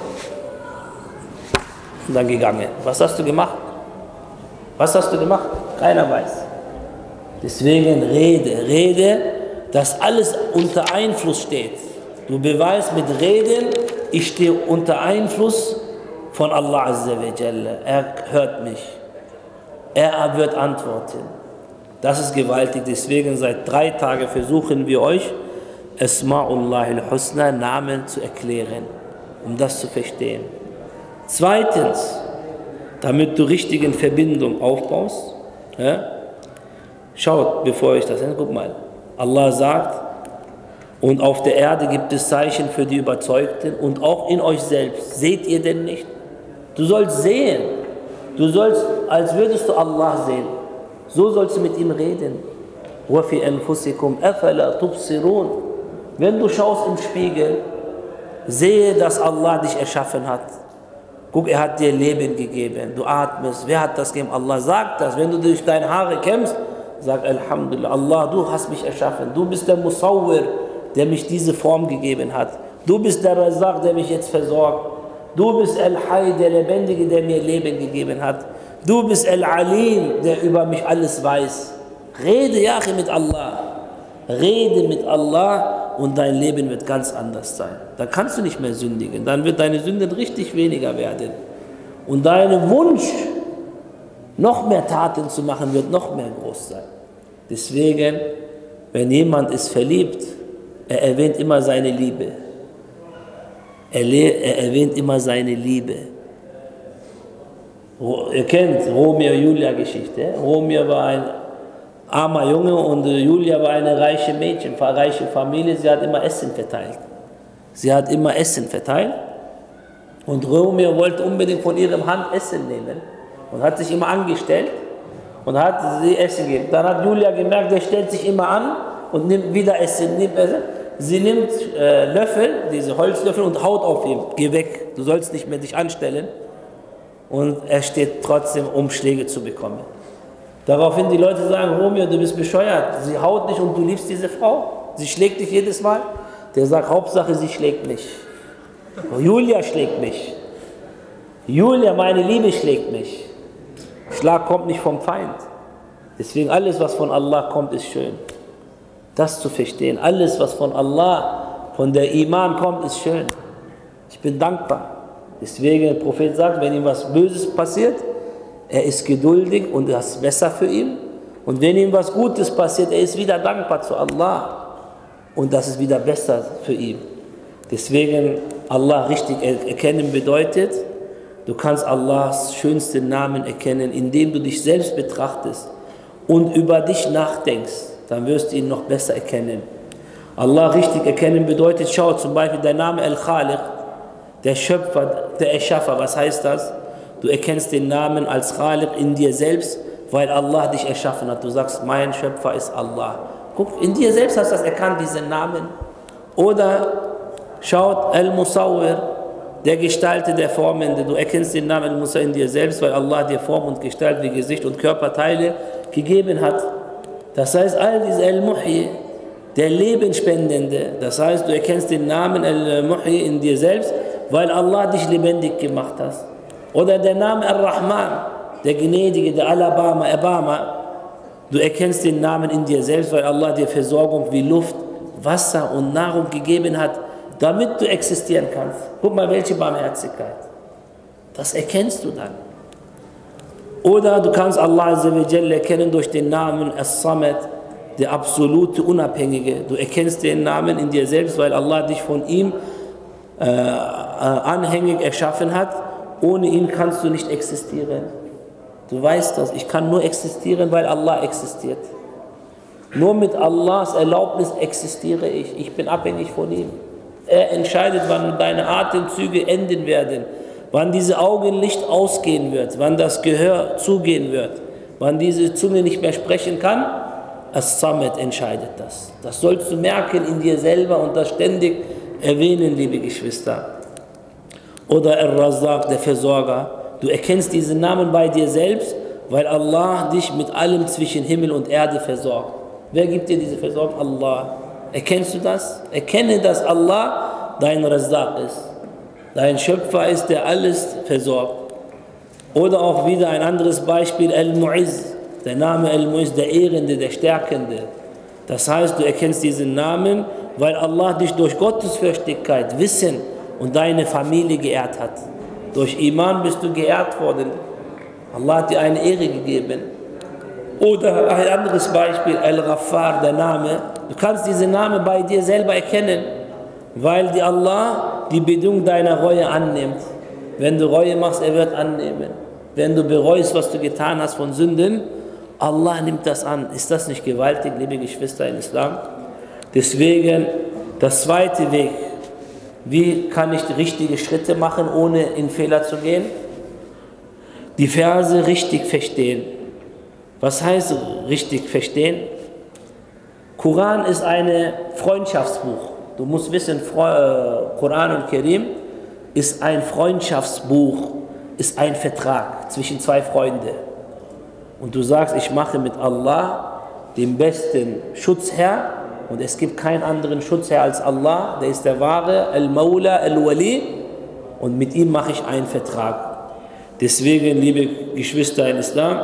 und dann gegangen. Was hast du gemacht? Was hast du gemacht? Keiner weiß. Deswegen rede, rede, dass alles unter Einfluss steht. Du beweist mit Reden, ich stehe unter Einfluss von Allah Azza wa Jalla. Er hört mich. Er wird antworten. Das ist gewaltig. Deswegen seit drei Tagen versuchen wir euch, Asma'ullah al-Husna, Namen zu erklären, um das zu verstehen. Zweitens, damit du richtigen Verbindung aufbaust, ja, schaut, bevor ich das nenne, guck mal, Allah sagt, und auf der Erde gibt es Zeichen für die Überzeugten und auch in euch selbst. Seht ihr denn nicht? Du sollst sehen. Du sollst, als würdest du Allah sehen. So sollst du mit ihm reden. وَفِي أَنفُسِكُمْ أَفَلَا تُبْصِرُونَ. Wenn du schaust im Spiegel, sehe, dass Allah dich erschaffen hat. Guck, er hat dir Leben gegeben. Du atmest. Wer hat das gegeben? Allah sagt das. Wenn du durch deine Haare kämmst, sag Alhamdulillah, Allah, du hast mich erschaffen. Du bist der Musawwir, der mich diese Form gegeben hat. Du bist der Razaq, der mich jetzt versorgt. Du bist Al-Hayy, der Lebendige, der mir Leben gegeben hat. Du bist Al-Alim, der über mich alles weiß. Rede, ja, mit Allah. Rede mit Allah und dein Leben wird ganz anders sein. Dann kannst du nicht mehr sündigen. Dann wird deine Sünden richtig weniger werden. Und dein Wunsch, noch mehr Taten zu machen, wird noch mehr groß sein. Deswegen, wenn jemand ist verliebt, er erwähnt immer seine Liebe. Er, er erwähnt immer seine Liebe. Ihr kennt Romeo und Julia Geschichte. Romeo war ein armer Junge und Julia war eine reiche Mädchen, eine reiche Familie, sie hat immer Essen verteilt. Sie hat immer Essen verteilt und Romeo wollte unbedingt von ihrem Hand Essen nehmen und hat sich immer angestellt und hat sie Essen gegeben. Dann hat Julia gemerkt, der stellt sich immer an und nimmt wieder Essen, nimmt Essen. Sie nimmt äh, Löffel, diese Holzlöffel und haut auf ihn, geh weg, du sollst nicht mehr dich anstellen. Und er steht trotzdem, um Schläge zu bekommen. Daraufhin die Leute sagen, Romeo, du bist bescheuert, sie haut dich und du liebst diese Frau, sie schlägt dich jedes Mal. Der sagt, Hauptsache sie schlägt mich. Julia schlägt mich. Julia, meine Liebe, schlägt mich. Schlag kommt nicht vom Feind. Deswegen alles, was von Allah kommt, ist schön. Das zu verstehen, alles, was von Allah, von der Iman kommt, ist schön. Ich bin dankbar. Deswegen der Prophet sagt, wenn ihm was Böses passiert, er ist geduldig und das ist besser für ihn. Und wenn ihm was Gutes passiert, er ist wieder dankbar zu Allah. Und das ist wieder besser für ihn. Deswegen Allah richtig erkennen bedeutet, du kannst Allahs schönsten Namen erkennen, indem du dich selbst betrachtest und über dich nachdenkst. Dann wirst du ihn noch besser erkennen. Allah richtig erkennen bedeutet, schau zum Beispiel der Name Al-Khaliq, der Schöpfer, der Erschaffer. Was heißt das? Du erkennst den Namen als Khaliq in dir selbst, weil Allah dich erschaffen hat. Du sagst, mein Schöpfer ist Allah. Guck, in dir selbst hast du das erkannt, diesen Namen. Oder schaut Al-Musawwir, der Gestalter, der Formende. Du erkennst den Namen Al-Musawwir in dir selbst, weil Allah dir Form und Gestalt wie Gesicht und Körperteile gegeben hat. Das heißt, all diese Al-Muhyi, der Lebenspendende, das heißt, du erkennst den Namen Al-Muhyi in dir selbst, weil Allah dich lebendig gemacht hat. Oder der Name Ar-Rahman, der Gnädige, der Alabama, Erbarmer. Du erkennst den Namen in dir selbst, weil Allah dir Versorgung wie Luft, Wasser und Nahrung gegeben hat, damit du existieren kannst. Guck mal, welche Barmherzigkeit. Das erkennst du dann. Oder du kannst Allah Azza wa Jalla erkennen durch den Namen As-Samad, der absolute Unabhängige. Du erkennst den Namen in dir selbst, weil Allah dich von ihm äh, anhängig erschaffen hat. Ohne ihn kannst du nicht existieren. Du weißt das, ich kann nur existieren, weil Allah existiert. Nur mit Allahs Erlaubnis existiere ich. Ich bin abhängig von ihm. Er entscheidet, wann deine Atemzüge enden werden, wann diese Augenlicht ausgehen wird, wann das Gehör zugehen wird, wann diese Zunge nicht mehr sprechen kann. As-Samad entscheidet das. Das sollst du merken in dir selber und das ständig erwähnen, liebe Geschwister. Oder Ar-Razzaq, der Versorger. Du erkennst diesen Namen bei dir selbst, weil Allah dich mit allem zwischen Himmel und Erde versorgt. Wer gibt dir diese Versorgung? Allah. Erkennst du das? Erkenne, dass Allah dein Razzaq ist. Dein Schöpfer ist, der alles versorgt. Oder auch wieder ein anderes Beispiel, Al-Mu'izz. Der Name Al-Mu'izz, der Ehrende, der Stärkende. Das heißt, du erkennst diesen Namen, weil Allah dich durch Gottesfürchtigkeit, Wissen und deine Familie geehrt hat. Durch Iman bist du geehrt worden. Allah hat dir eine Ehre gegeben. Oder ein anderes Beispiel, Al-Ghaffar, der Name. Du kannst diesen Namen bei dir selber erkennen, weil die Allah die Bedingung deiner Reue annimmt. Wenn du Reue machst, er wird annehmen. Wenn du bereust, was du getan hast von Sünden, Allah nimmt das an. Ist das nicht gewaltig, liebe Geschwister in Islam? Deswegen, das zweite Weg, wie kann ich die richtigen Schritte machen, ohne in Fehler zu gehen? Die Verse richtig verstehen. Was heißt richtig verstehen? Koran ist ein Freundschaftsbuch. Du musst wissen, Koran und Karim ist ein Freundschaftsbuch, ist ein Vertrag zwischen zwei Freunden. Und du sagst, ich mache mit Allah den besten Schutzherr und es gibt keinen anderen Schutzherr als Allah, der ist der wahre Al-Mawla, Al-Wali und mit ihm mache ich einen Vertrag. Deswegen, liebe Geschwister in Islam,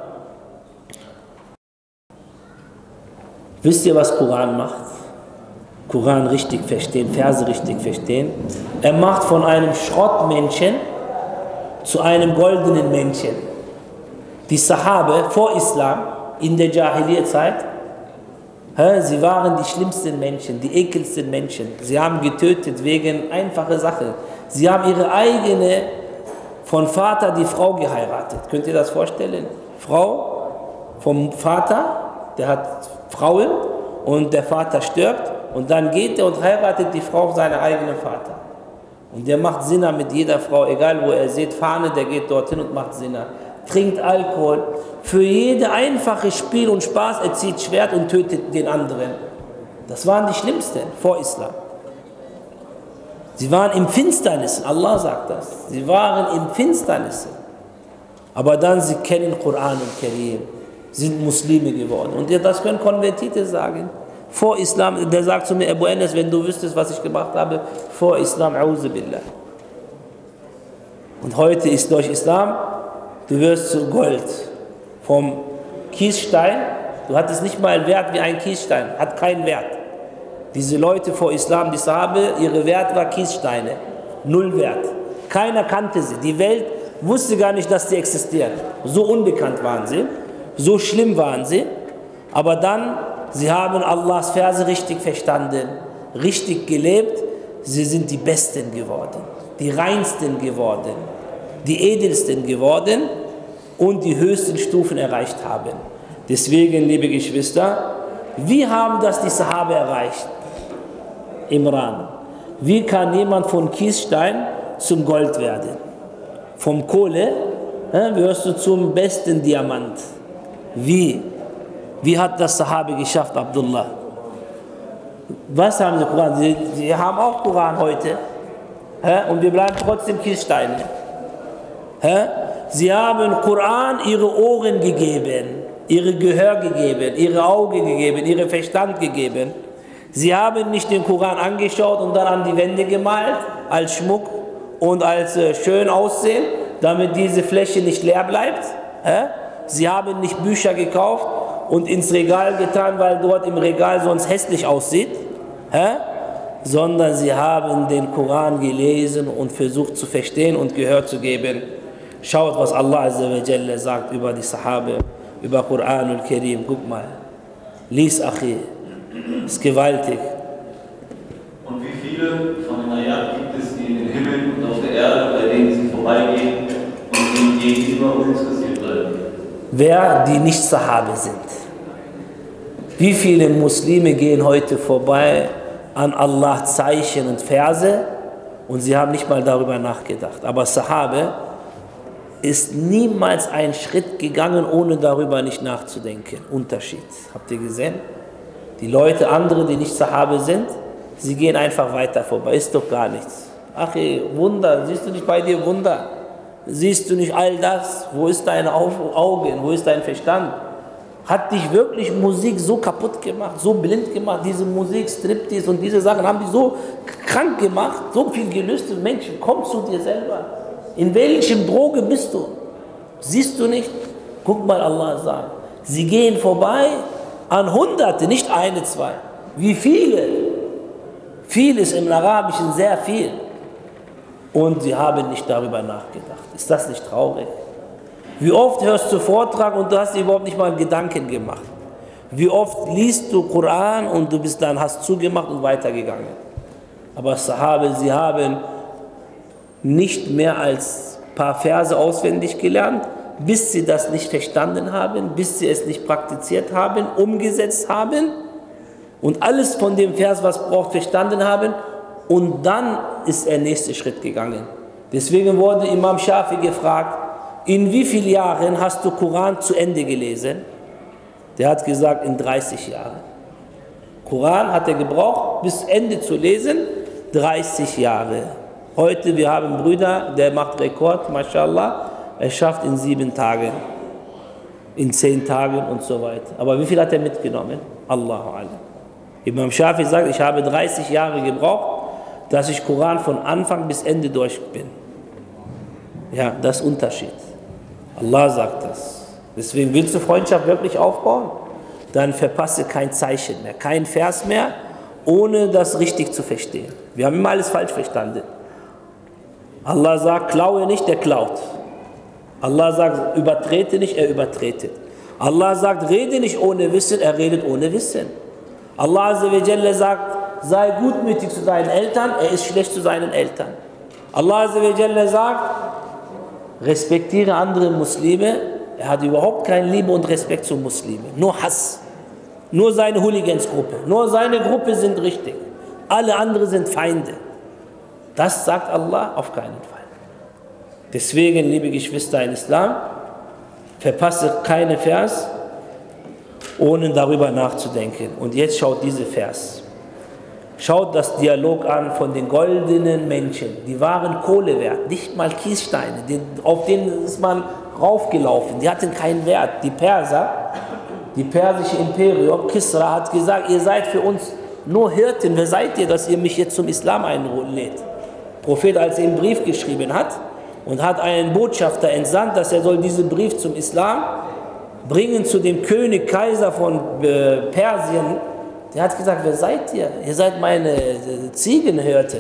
wisst ihr, was Koran macht? Koran richtig verstehen, Verse richtig verstehen. Er macht von einem Schrottmenschen zu einem goldenen Menschen. Die Sahabe vor Islam, in der Jahiliyyah-Zeit, sie waren die schlimmsten Menschen, die ekelsten Menschen. Sie haben getötet wegen einfacher Sache. Sie haben ihre eigene, von Vater die Frau geheiratet. Könnt ihr das vorstellen? Frau vom Vater der hat Frauen und der Vater stirbt und dann geht er und heiratet die Frau seiner eigenen Vater. Und der macht Zina mit jeder Frau, egal wo er sieht, Fahne, der geht dorthin und macht Zina. Trinkt Alkohol. Für jede einfache Spiel und Spaß, er zieht Schwert und tötet den anderen. Das waren die Schlimmsten vor Islam. Sie waren im Finsternissen, Allah sagt das. Sie waren im Finsternissen. Aber dann, sie kennen Koran und Karim, sind Muslime geworden. Und das können Konvertite sagen. Vor Islam, der sagt zu mir, Abu Enes, wenn du wüsstest, was ich gemacht habe, vor Islam, A'udhu Billah. Und heute ist durch Islam, du wirst zu Gold. Vom Kiesstein, du hattest nicht mal Wert wie ein Kiesstein, hat keinen Wert. Diese Leute vor Islam, die Sahabe, ihre Wert war Kiessteine, null Wert. Keiner kannte sie, die Welt wusste gar nicht, dass sie existieren. So unbekannt waren sie, so schlimm waren sie, aber dann, sie haben Allahs Verse richtig verstanden, richtig gelebt, sie sind die Besten geworden, die Reinsten geworden, die Edelsten geworden und die höchsten Stufen erreicht haben. Deswegen, liebe Geschwister, wie haben das die Sahabe erreicht? Imran. Wie kann jemand von Kiesstein zum Gold werden? Vom Kohle äh, wirst du zum besten Diamant. Wie? Wie hat das Sahabe geschafft, Abdullah? Was haben sie Koran? Sie, sie haben auch Koran heute. Äh, und wir bleiben trotzdem Kiessteine. Äh? Sie haben Koran ihre Ohren gegeben, ihre Gehör gegeben, ihre Augen gegeben, ihren Verstand gegeben. Sie haben nicht den Koran angeschaut und dann an die Wände gemalt, als Schmuck und als äh, schön aussehen, damit diese Fläche nicht leer bleibt. Äh? Sie haben nicht Bücher gekauft und ins Regal getan, weil dort im Regal sonst hässlich aussieht, äh? sondern sie haben den Koran gelesen und versucht zu verstehen und Gehör zu geben. Schaut, was Allah Azza wa Jalla sagt über die Sahabe, über Koran und Karim. Guck mal, lies, Achi, ist gewaltig. Und wie viele von den Ayat gibt es, die in den Himmel und auf der Erde, bei denen sie vorbeigehen und ihnen gegenüber uninteressiert bleiben? Wer die nicht Sahabe sind. Wie viele Muslime gehen heute vorbei an Allah Zeichen und Verse und sie haben nicht mal darüber nachgedacht. Aber Sahabe ist niemals einen Schritt gegangen, ohne darüber nicht nachzudenken. Unterschied. Habt ihr gesehen? Die Leute, andere, die nicht Sahabe sind, sie gehen einfach weiter vorbei. Ist doch gar nichts. Ach, ey, Wunder. Siehst du nicht bei dir Wunder? Siehst du nicht all das? Wo ist deine Augen? Wo ist dein Verstand? Hat dich wirklich Musik so kaputt gemacht, so blind gemacht? Diese Musik, Striptease und diese Sachen haben dich so krank gemacht, so viel gelöste Menschen. Komm zu dir selber. In welchem Droge bist du? Siehst du nicht? Guck mal, Allah sagt. Sie gehen vorbei an Hunderte, nicht eine, zwei. Wie viele? Viel ist im Arabischen sehr viel. Und sie haben nicht darüber nachgedacht. Ist das nicht traurig? Wie oft hörst du Vortrag und du hast dir überhaupt nicht mal Gedanken gemacht? Wie oft liest du Koran und du bist dann, hast zugemacht und weitergegangen? Aber Sahabe, sie haben nicht mehr als ein paar Verse auswendig gelernt, bis sie das nicht verstanden haben, bis sie es nicht praktiziert haben, umgesetzt haben und alles von dem Vers, was braucht, verstanden haben. Und dann ist der nächste Schritt gegangen. Deswegen wurde Imam Shafi gefragt, in wie vielen Jahren hast du Koran zu Ende gelesen? Der hat gesagt, in dreißig Jahren. Koran hat er gebraucht, bis Ende zu lesen, dreißig Jahre. Heute, wir haben einen Bruder, der macht Rekord, mashallah, er schafft in sieben Tagen, in zehn Tagen und so weiter. Aber wie viel hat er mitgenommen? Allahu Alam. Imam Shafi sagt, ich habe dreißig Jahre gebraucht, dass ich Koran von Anfang bis Ende durch bin. Ja, das ist Unterschied. Allah sagt das. Deswegen willst du Freundschaft wirklich aufbauen? Dann verpasse kein Zeichen mehr, kein Vers mehr, ohne das richtig zu verstehen. Wir haben immer alles falsch verstanden. Allah sagt, klaue nicht, der klaut. Allah sagt, übertrete nicht, er übertretet. Allah sagt, rede nicht ohne Wissen, er redet ohne Wissen. Allah Azza wa Jalla sagt, sei gutmütig zu deinen Eltern, er ist schlecht zu seinen Eltern. Allah Azza wa Jalla sagt, respektiere andere Muslime, er hat überhaupt keine Liebe und Respekt zu Muslimen, nur Hass. Nur seine Hooligans-Gruppe, nur seine Gruppe sind richtig. Alle anderen sind Feinde. Das sagt Allah auf keinen Fall. Deswegen, liebe Geschwister in Islam, verpasse keine Vers, ohne darüber nachzudenken. Und jetzt schaut diese Vers. Schaut das Dialog an von den goldenen Menschen. Die waren Kohle wert, nicht mal Kiessteine. Auf denen ist man raufgelaufen. Die hatten keinen Wert. Die Perser, die persische Imperium, Kisra hat gesagt, ihr seid für uns nur Hirten. Wer seid ihr, dass ihr mich jetzt zum Islam einlädt? Prophet, als er einen Brief geschrieben hat und hat einen Botschafter entsandt, dass er soll diesen Brief zum Islam bringen zu dem König, Kaiser von äh, Persien. Der hat gesagt, wer seid ihr? Ihr seid meine Ziegenhirten.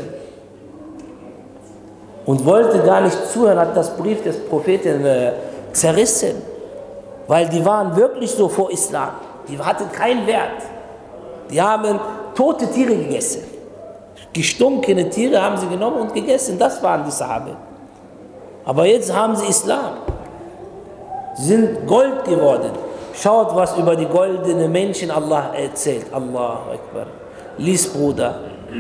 Und wollte gar nicht zuhören, hat das Brief des Propheten äh, zerrissen. Weil die waren wirklich so vor Islam. Die hatten keinen Wert. Die haben tote Tiere gegessen. Gestunkene Tiere haben sie genommen und gegessen. Das waren die Sahabe. Aber jetzt haben sie Islam. Sie sind Gold geworden. Schaut, was über die goldenen Menschen Allah erzählt. Allahu Akbar. Lies, Bruder.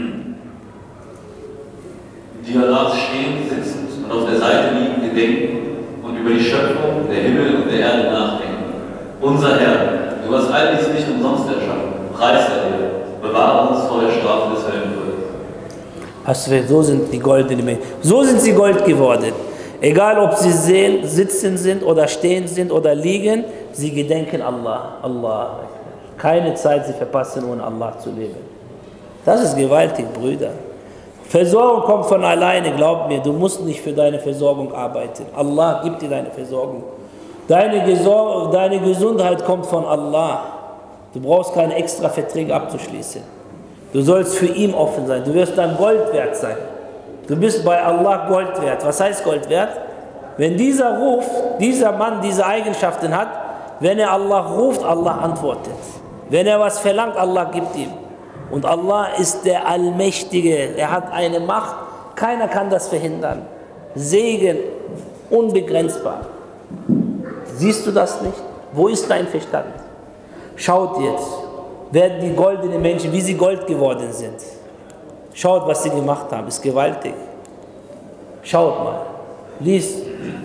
Die Allahs stehen, sitzen und auf der Seite liegen, gedenken und über die Schöpfung der Himmel und der Erde nachdenken. Unser Herr, du hast all dies nicht umsonst erschaffen. Preis er dir. Bewahre uns vor der Strafe des Höllenfeuers. Hast du, so sind die goldenen Menschen. So sind sie Gold geworden. Egal, ob sie sehen, sitzen sind oder stehen sind oder liegen, sie gedenken Allah. Allah. Keine Zeit sie verpassen, ohne Allah zu leben. Das ist gewaltig, Brüder. Versorgung kommt von alleine, glaub mir. Du musst nicht für deine Versorgung arbeiten. Allah gibt dir deine Versorgung. Deine, Gesor deine Gesundheit kommt von Allah. Du brauchst keine extra Verträge abzuschließen. Du sollst für ihn offen sein. Du wirst dann Gold wert sein. Du bist bei Allah Gold wert. Was heißt Gold wert? Wenn dieser Ruf, dieser Mann diese Eigenschaften hat, wenn er Allah ruft, Allah antwortet. Wenn er was verlangt, Allah gibt ihm. Und Allah ist der Allmächtige. Er hat eine Macht. Keiner kann das verhindern. Segen, unbegrenzbar. Siehst du das nicht? Wo ist dein Verstand? Schaut jetzt, werden die goldenen Menschen, wie sie Gold geworden sind. Schaut, was sie gemacht haben, ist gewaltig. Schaut mal, lies.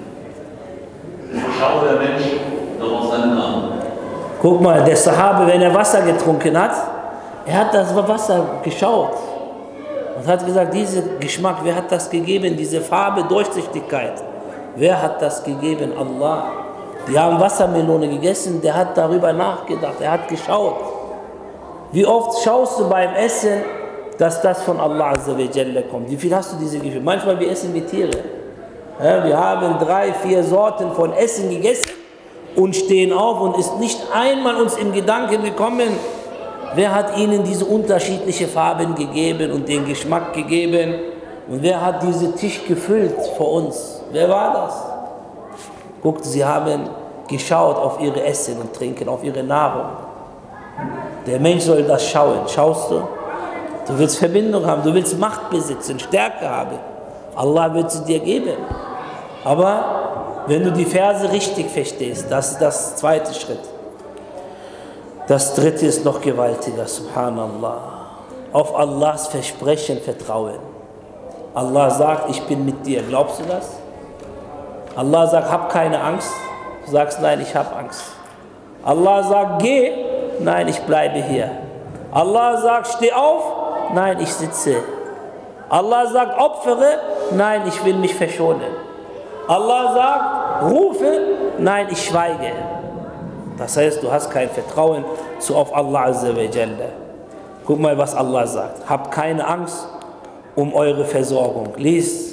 Schaue der Mensch doch auf seinen Namen. Guck mal, der Sahabe, wenn er Wasser getrunken hat, er hat das Wasser geschaut und hat gesagt, diesen Geschmack, wer hat das gegeben, diese Farbe, Durchsichtigkeit, wer hat das gegeben? Allah. Die haben Wassermelone gegessen, der hat darüber nachgedacht, er hat geschaut. Wie oft schaust du beim Essen, dass das von Allah Azza wa Jalla kommt? Wie viel hast du diese Gefühle? Manchmal wir essen wie Tiere. Ja, wir haben drei, vier Sorten von Essen gegessen und stehen auf und ist nicht einmal uns im Gedanken gekommen, wer hat ihnen diese unterschiedlichen Farben gegeben und den Geschmack gegeben und wer hat diesen Tisch gefüllt für uns? Wer war das? Guckt, sie haben geschaut auf ihre Essen und Trinken, auf ihre Nahrung. Der Mensch soll das schauen. Schaust du? Du willst Verbindung haben, du willst Macht besitzen, Stärke haben. Allah wird sie dir geben. Aber wenn du die Verse richtig verstehst, das ist das zweite Schritt. Das dritte ist noch gewaltiger, subhanallah. Auf Allahs Versprechen vertrauen. Allah sagt, ich bin mit dir. Glaubst du das? Allah sagt, hab keine Angst. Du sagst, nein, ich habe Angst. Allah sagt, geh. Nein, ich bleibe hier. Allah sagt, steh auf. Nein, ich sitze. Allah sagt, opfere. Nein, ich will mich verschonen. Allah sagt, rufe. Nein, ich schweige. Das heißt, du hast kein Vertrauen zu auf Allah Azza wa Jalla. Guck mal, was Allah sagt. Habt keine Angst um eure Versorgung. Lies.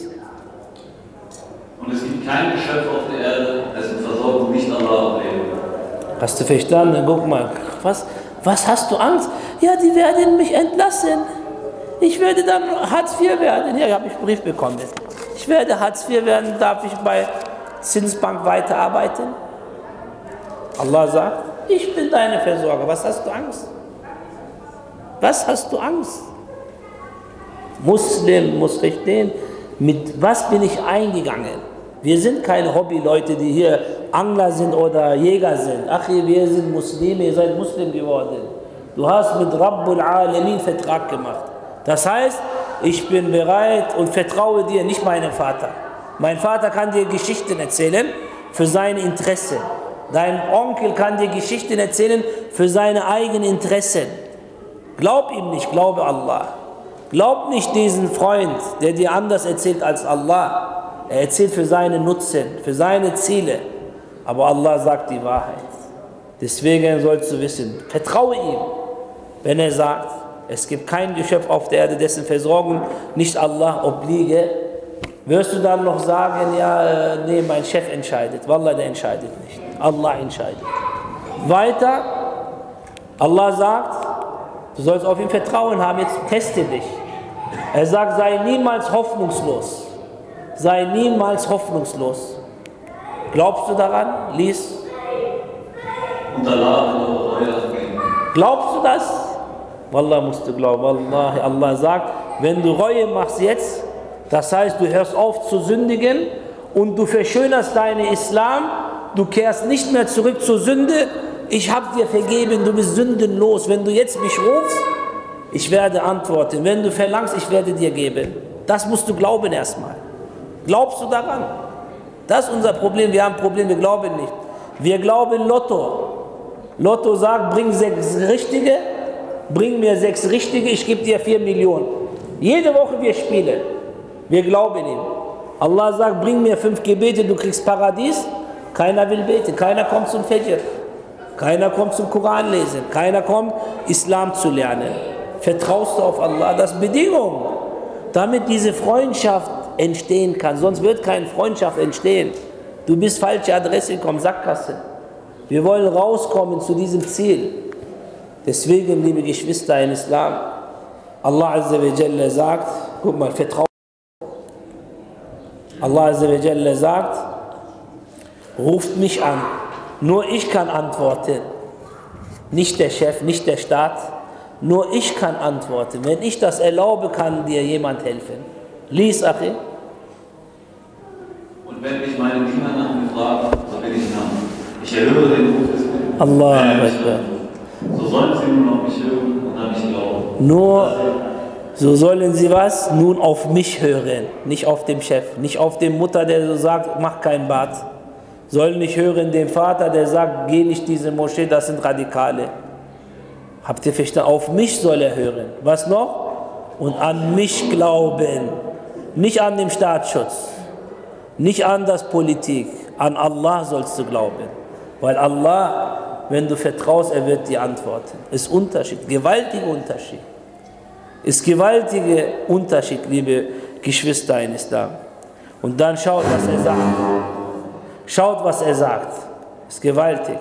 Und es gibt kein Geschöpf auf der Erde, dessen Versorgung nicht Allah ablehnt. Hast du verstanden? Guck mal, was, was hast du Angst? Ja, die werden mich entlassen. Ich werde dann Hartz vier werden. Ja, habe ich einen Brief bekommen. Ich werde Hartz vier werden, darf ich bei Zinsbank weiterarbeiten? Allah sagt, ich bin deine Versorger. Was hast du Angst? Was hast du Angst? Muslim muss verstehen, mit was bin ich eingegangen? Wir sind keine Hobbyleute, die hier Angler sind oder Jäger sind. Ach, wir sind Muslime, ihr seid Muslim geworden. Du hast mit Rabbul Alamin Vertrag gemacht. Das heißt, ich bin bereit und vertraue dir, nicht meinem Vater. Mein Vater kann dir Geschichten erzählen für seine Interessen. Dein Onkel kann dir Geschichten erzählen für seine eigenen Interessen. Glaub ihm nicht, glaube Allah. Glaub nicht diesen Freund, der dir anders erzählt als Allah. Er erzählt für seine Nutzen, für seine Ziele. Aber Allah sagt die Wahrheit. Deswegen sollst du wissen, vertraue ihm, wenn er sagt, es gibt kein Geschöpf auf der Erde, dessen Versorgung nicht Allah obliege. Wirst du dann noch sagen, ja, nee, mein Chef entscheidet. Wallah, der entscheidet nicht. Allah entscheidet. Weiter, Allah sagt, du sollst auf ihn Vertrauen haben, jetzt teste dich. Er sagt, sei niemals hoffnungslos. Sei niemals hoffnungslos. Glaubst du daran? Lies. Glaubst du das? Wallah, musst du glauben. Wallahi, Allah sagt, wenn du Reue machst jetzt, das heißt, du hörst auf zu sündigen und du verschönerst deinen Islam, du kehrst nicht mehr zurück zur Sünde. Ich habe dir vergeben, du bist sündenlos. Wenn du jetzt mich rufst, ich werde antworten. Wenn du verlangst, ich werde dir geben. Das musst du glauben erstmal. Glaubst du daran? Das ist unser Problem. Wir haben ein Problem, wir glauben nicht. Wir glauben Lotto. Lotto sagt, bring sechs Richtige, bring mir sechs Richtige, ich gebe dir vier Millionen. Jede Woche wir spielen. Wir glauben ihm. Allah sagt, bring mir fünf Gebete, du kriegst Paradies. Keiner will beten, keiner kommt zum Fajr. Keiner kommt zum Koran lesen, keiner kommt Islam zu lernen. Vertraust du auf Allah? Das ist Bedingung, damit diese Freundschaft entstehen kann. Sonst wird keine Freundschaft entstehen. Du bist falsche Adresse gekommen, Sackgasse. Wir wollen rauskommen zu diesem Ziel. Deswegen, liebe Geschwister in Islam, Allah Azza wa Jalla sagt, guck mal, vertraut. Allah Azza wa Jalla sagt, ruft mich an. Nur ich kann antworten. Nicht der Chef, nicht der Staat. Nur ich kann antworten. Wenn ich das erlaube, kann dir jemand helfen. Lies, Achi. Und wenn mich meine Diener nach mir fragen, so bin ich nach. Ich erhöre den Ruf des Menschen. Allah Akbar. So sollen sie nun auf mich hören und an mich glauben. Nur, so sollen sie was? Nun auf mich hören. Nicht auf den Chef. Nicht auf den Mutter, der so sagt, mach kein Bad. Sollen nicht hören den Vater, der sagt, geh nicht diese Moschee, das sind Radikale. Habt ihr verstanden? Auf mich soll er hören. Was noch? Und an mich glauben. Nicht an den Staatsschutz. Nicht an das Politik. An Allah sollst du glauben. Weil Allah, wenn du vertraust, er wird dir antworten. Ist Unterschied, gewaltiger Unterschied. Ist gewaltiger Unterschied, liebe Geschwister in Islam. Und dann schaut, was er sagt. Schaut, was er sagt. Ist gewaltig.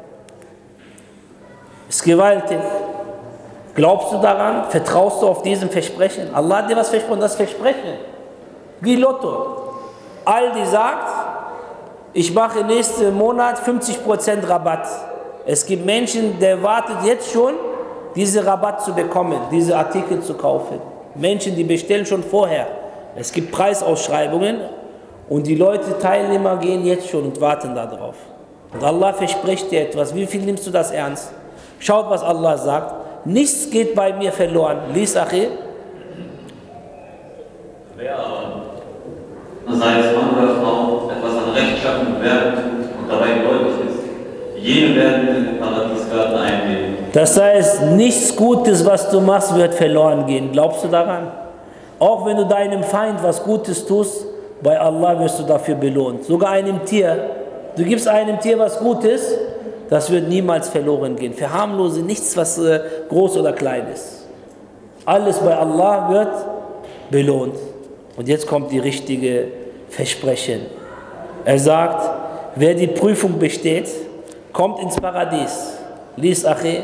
Ist gewaltig. Glaubst du daran? Vertraust du auf diesem Versprechen? Allah hat dir was versprochen, das Versprechen. Wie Lotto. Aldi sagt, ich mache nächsten Monat fünfzig Prozent Rabatt. Es gibt Menschen, der wartet jetzt schon, diese Rabatt zu bekommen, diese Artikel zu kaufen. Menschen, die bestellen schon vorher. Es gibt Preisausschreibungen und die Leute, Teilnehmer, gehen jetzt schon und warten darauf. Und Allah verspricht dir etwas. Wie viel nimmst du das ernst? Schaut, was Allah sagt. Nichts geht bei mir verloren. Lies, Achi. Wer aber, sei es Mann oder Frau, etwas an rechtschaffenen Werken tut und dabei gläubig ist, jene werden in den Paradiesgarten eingehen. Das heißt, nichts Gutes, was du machst, wird verloren gehen. Glaubst du daran? Auch wenn du deinem Feind was Gutes tust, bei Allah wirst du dafür belohnt. Sogar einem Tier. Du gibst einem Tier was Gutes, das wird niemals verloren gehen. Verharmlose nichts, was äh, groß oder klein ist. Alles bei Allah wird belohnt. Und jetzt kommt die richtige Versprechen. Er sagt, wer die Prüfung besteht, kommt ins Paradies. Lies, Achi.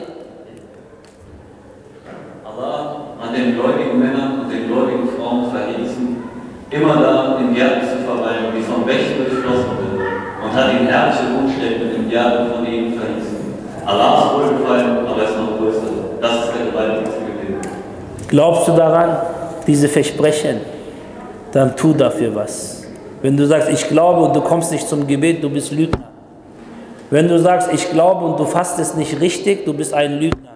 Allah hat den gläubigen Männern und den gläubigen Frauen verheißen, immer da in Gärten zu verweilen, die vom Bächen durchflossen sind, und hat ihnen herrliche Wohnstätten im Gärten von ihnen verheißen. Allah ist wohlgefallen, aber er ist noch größer. Das ist der gewaltigste Gewinn. Glaubst du daran, diese Versprechen? Dann tu dafür was. Wenn du sagst, ich glaube und du kommst nicht zum Gebet, du bist Lügner. Wenn du sagst, ich glaube und du fastest nicht richtig, du bist ein Lügner.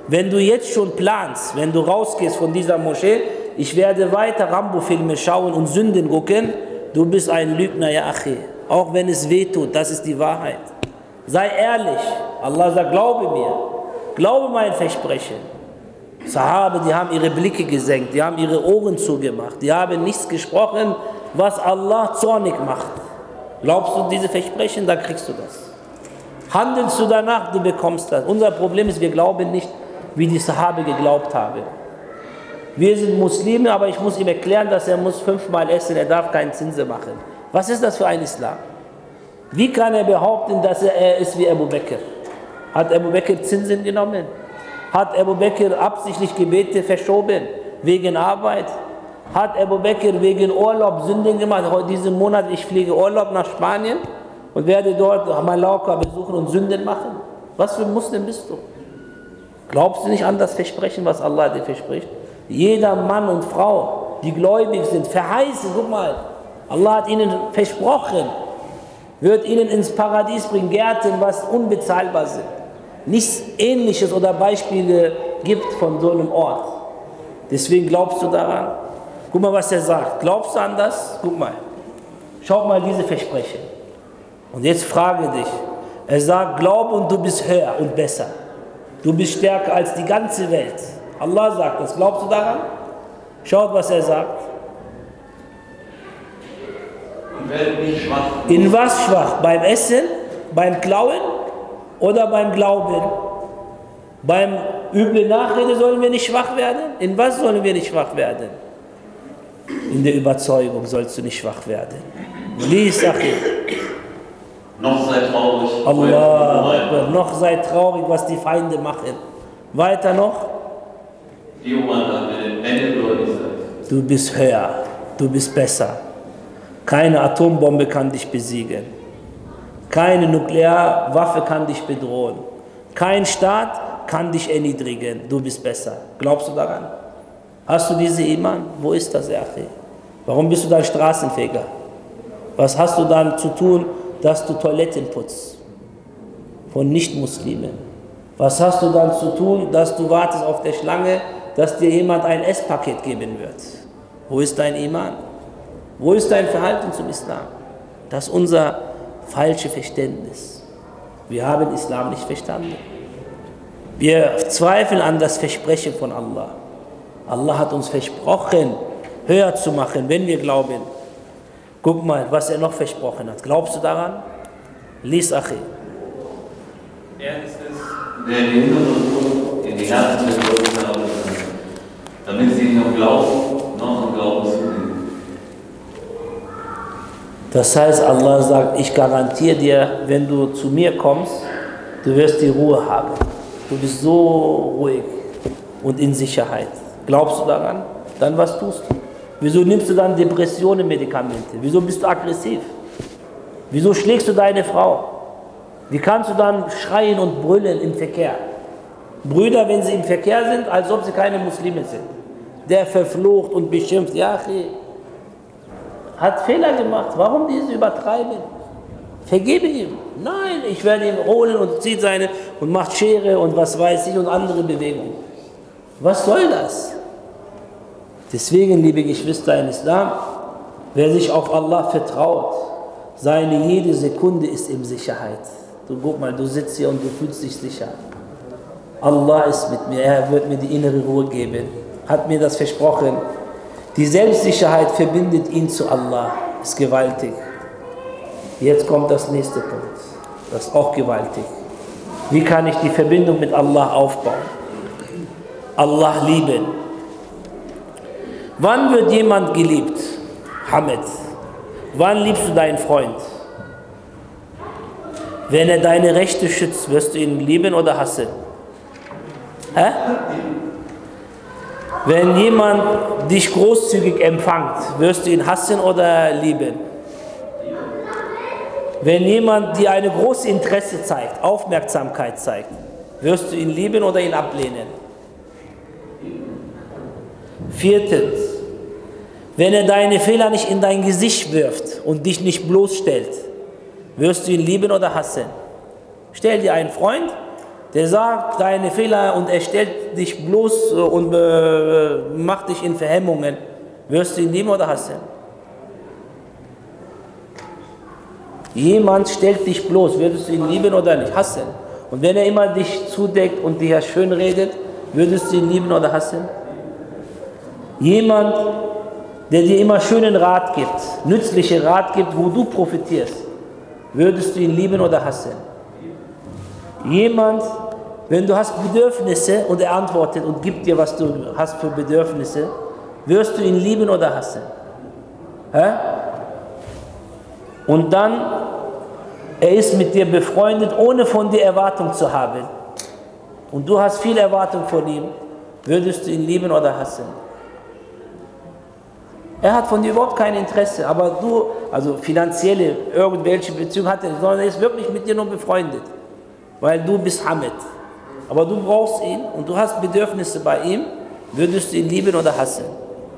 Wenn du jetzt schon planst, wenn du rausgehst von dieser Moschee, ich werde weiter Rambo-Filme schauen und Sünden gucken, du bist ein Lügner, ja Achi. Auch wenn es weh tut, das ist die Wahrheit. Sei ehrlich. Allah sagt, glaube mir. Glaube mein Versprechen. Sahabe, die haben ihre Blicke gesenkt, die haben ihre Ohren zugemacht, die haben nichts gesprochen, was Allah zornig macht. Glaubst du diese Versprechen, dann kriegst du das. Handelst du danach, du bekommst das. Unser Problem ist, wir glauben nicht, wie die Sahabe geglaubt haben. Wir sind Muslime, aber ich muss ihm erklären, dass er muss fünfmal essen, er darf keinen Zinse machen. Was ist das für ein Islam? Wie kann er behaupten, dass er, er ist wie Abu Bakr? Hat Abu Bakr Zinsen genommen? Hat Abu Bakr absichtlich Gebete verschoben? Wegen Arbeit? Hat Abu Bakr wegen Urlaub Sünden gemacht? Heute diesen Monat, ich fliege Urlaub nach Spanien und werde dort Mallorca besuchen und Sünden machen? Was für ein Muslim bist du? Glaubst du nicht an das Versprechen, was Allah dir verspricht? Jeder Mann und Frau, die gläubig sind, verheißen, guck mal, Allah hat ihnen versprochen, wird ihnen ins Paradies bringen, Gärten, was unbezahlbar sind. Nichts Ähnliches oder Beispiele gibt von so einem Ort. Deswegen glaubst du daran. Guck mal, was er sagt. Glaubst du an das? Guck mal. Schau mal diese Versprechen. Und jetzt frage dich. Er sagt, glaub und du bist höher und besser. Du bist stärker als die ganze Welt. Allah sagt das. Glaubst du daran? Schaut, was er sagt. Und werdet nicht schwach. In was schwach? Beim Essen? Beim Klauen? Oder beim Glauben? Beim üble Nachrede sollen wir nicht schwach werden? In was sollen wir nicht schwach werden? In der Überzeugung sollst du nicht schwach werden. Lies, Achim. Noch sei traurig. Allah Akbar. Noch sei traurig, was die Feinde machen. Weiter noch. Du bist höher. Du bist besser. Keine Atombombe kann dich besiegen. Keine Nuklearwaffe kann dich bedrohen. Kein Staat kann dich erniedrigen. Du bist besser. Glaubst du daran? Hast du diese Iman? Wo ist das, Achi? Warum bist du dann Straßenfeger? Was hast du dann zu tun, dass du Toiletten putzt? Von Nicht-Muslimen. Was hast du dann zu tun, dass du wartest auf der Schlange, dass dir jemand ein Esspaket geben wird? Wo ist dein Iman? Wo ist dein Verhalten zum Islam? Das ist unser falsches Verständnis. Wir haben Islam nicht verstanden. Wir zweifeln an das Versprechen von Allah. Allah hat uns versprochen, höher zu machen, wenn wir glauben. Guck mal, was er noch versprochen hat. Glaubst du daran? Lies, Achi. Er ist es, Der Himmel und Tod in die Herzen des Volkes eröffnet, damit sie noch glauben, noch im Glauben zunehmen. Das heißt, Allah sagt, ich garantiere dir, wenn du zu mir kommst, du wirst die Ruhe haben. Du bist so ruhig und in Sicherheit. Glaubst du daran? Dann was tust du? Wieso nimmst du dann Depressionen-Medikamente? Wieso bist du aggressiv? Wieso schlägst du deine Frau? Wie kannst du dann schreien und brüllen im Verkehr? Brüder, wenn sie im Verkehr sind, als ob sie keine Muslime sind. Der verflucht und beschimpft. Ja, hat Fehler gemacht. Warum diese übertreiben? Vergebe ihm. Nein, ich werde ihn holen und zieht seine und macht Schere und was weiß ich und andere Bewegungen. Was soll das? Deswegen, liebe Geschwister in Islam, wer sich auf Allah vertraut, seine jede Sekunde ist in Sicherheit. Du guck mal, du sitzt hier und du fühlst dich sicher. Allah ist mit mir, er wird mir die innere Ruhe geben, hat mir das versprochen. Die Selbstsicherheit verbindet ihn zu Allah, ist gewaltig. Jetzt kommt das nächste Punkt, das ist auch gewaltig. Wie kann ich die Verbindung mit Allah aufbauen? Allah lieben. Wann wird jemand geliebt? Hamid. Wann liebst du deinen Freund? Wenn er deine Rechte schützt, wirst du ihn lieben oder hassen? Hä? Wenn jemand dich großzügig empfängt, wirst du ihn hassen oder lieben? Wenn jemand dir eine große Interesse zeigt, Aufmerksamkeit zeigt, wirst du ihn lieben oder ihn ablehnen? Viertens, wenn er deine Fehler nicht in dein Gesicht wirft und dich nicht bloßstellt, wirst du ihn lieben oder hassen? Stell dir einen Freund, der sagt deine Fehler und er stellt dich bloß und äh, macht dich in Verhemmungen, wirst du ihn lieben oder hassen? Jemand stellt dich bloß, würdest du ihn lieben oder nicht? Hassen. Und wenn er immer dich zudeckt und dir schön redet, würdest du ihn lieben oder hassen? Jemand, der dir immer schönen Rat gibt, nützliche Rat gibt, wo du profitierst, würdest du ihn lieben oder hassen? Jemand, wenn du hast Bedürfnisse und er antwortet und gibt dir, was du hast für Bedürfnisse, wirst du ihn lieben oder hassen? Hä? Und dann, er ist mit dir befreundet, ohne von dir Erwartung zu haben. Und du hast viel Erwartung von ihm, würdest du ihn lieben oder hassen? Er hat von dir überhaupt kein Interesse, aber du, also finanzielle, irgendwelche Beziehungen hat er nicht, sondern er ist wirklich mit dir nur befreundet, weil du bist Hamid. Aber du brauchst ihn und du hast Bedürfnisse bei ihm, würdest du ihn lieben oder hassen?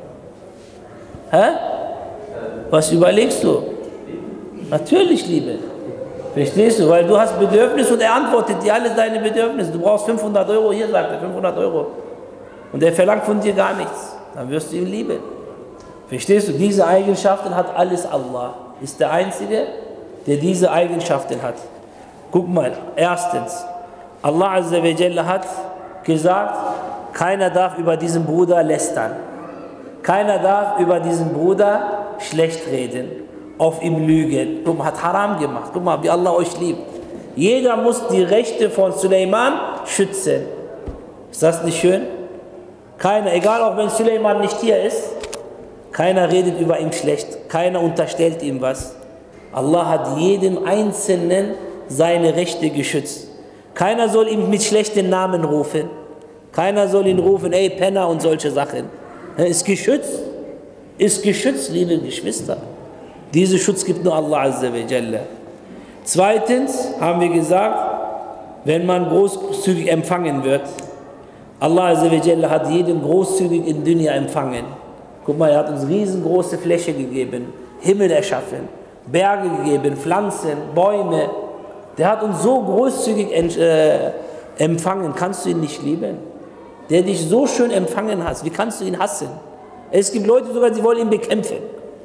Hä? Was überlegst du? Natürlich lieben. Verstehst du? Weil du hast Bedürfnisse und er antwortet dir alle deine Bedürfnisse. Du brauchst fünfhundert Euro, hier sagt er fünfhundert Euro. Und er verlangt von dir gar nichts. Dann wirst du ihn lieben. Verstehst du? Diese Eigenschaften hat alles Allah. Ist der Einzige, der diese Eigenschaften hat. Guck mal, erstens, Allah Azza wa Jalla hat gesagt, keiner darf über diesen Bruder lästern. Keiner darf über diesen Bruder schlecht reden, auf ihm lügen. Guck mal, hat Haram gemacht. Guck mal, wie Allah euch liebt. Jeder muss die Rechte von Suleiman schützen. Ist das nicht schön? Keiner, egal auch wenn Suleiman nicht hier ist, keiner redet über ihn schlecht, keiner unterstellt ihm was. Allah hat jedem Einzelnen seine Rechte geschützt. Keiner soll ihn mit schlechten Namen rufen. Keiner soll ihn rufen, ey Penner und solche Sachen. Ist geschützt. Ist geschützt, liebe Geschwister. Diesen Schutz gibt nur Allah Azza wa Jalla. Zweitens haben wir gesagt, wenn man großzügig empfangen wird, Allah Azza wa Jalla hat jeden großzügig in Dunya empfangen. Guck mal, er hat uns riesengroße Fläche gegeben, Himmel erschaffen, Berge gegeben, Pflanzen, Bäume. Der hat uns so großzügig äh, empfangen. Kannst du ihn nicht lieben? Der dich so schön empfangen hat, wie kannst du ihn hassen? Es gibt Leute sogar, die wollen ihn bekämpfen.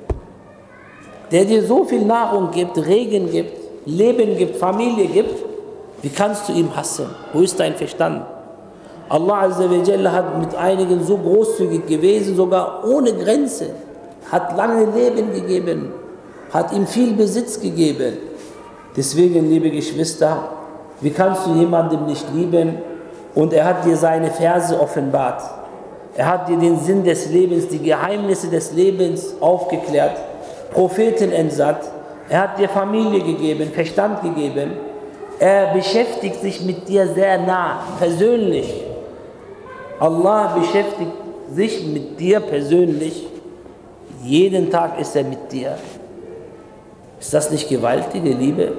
Der dir so viel Nahrung gibt, Regen gibt, Leben gibt, Familie gibt, wie kannst du ihn hassen? Wo ist dein Verstand? Allah Azza wa Jalla hat mit einigen so großzügig gewesen, sogar ohne Grenze, hat lange Leben gegeben, hat ihm viel Besitz gegeben. Deswegen, liebe Geschwister, wie kannst du jemandem nicht lieben? Und er hat dir seine Verse offenbart. Er hat dir den Sinn des Lebens, die Geheimnisse des Lebens aufgeklärt, Propheten entsandt. Er hat dir Familie gegeben, Verstand gegeben. Er beschäftigt sich mit dir sehr nah, persönlich. Allah beschäftigt sich mit dir persönlich. Jeden Tag ist er mit dir. Ist das nicht gewaltige Liebe?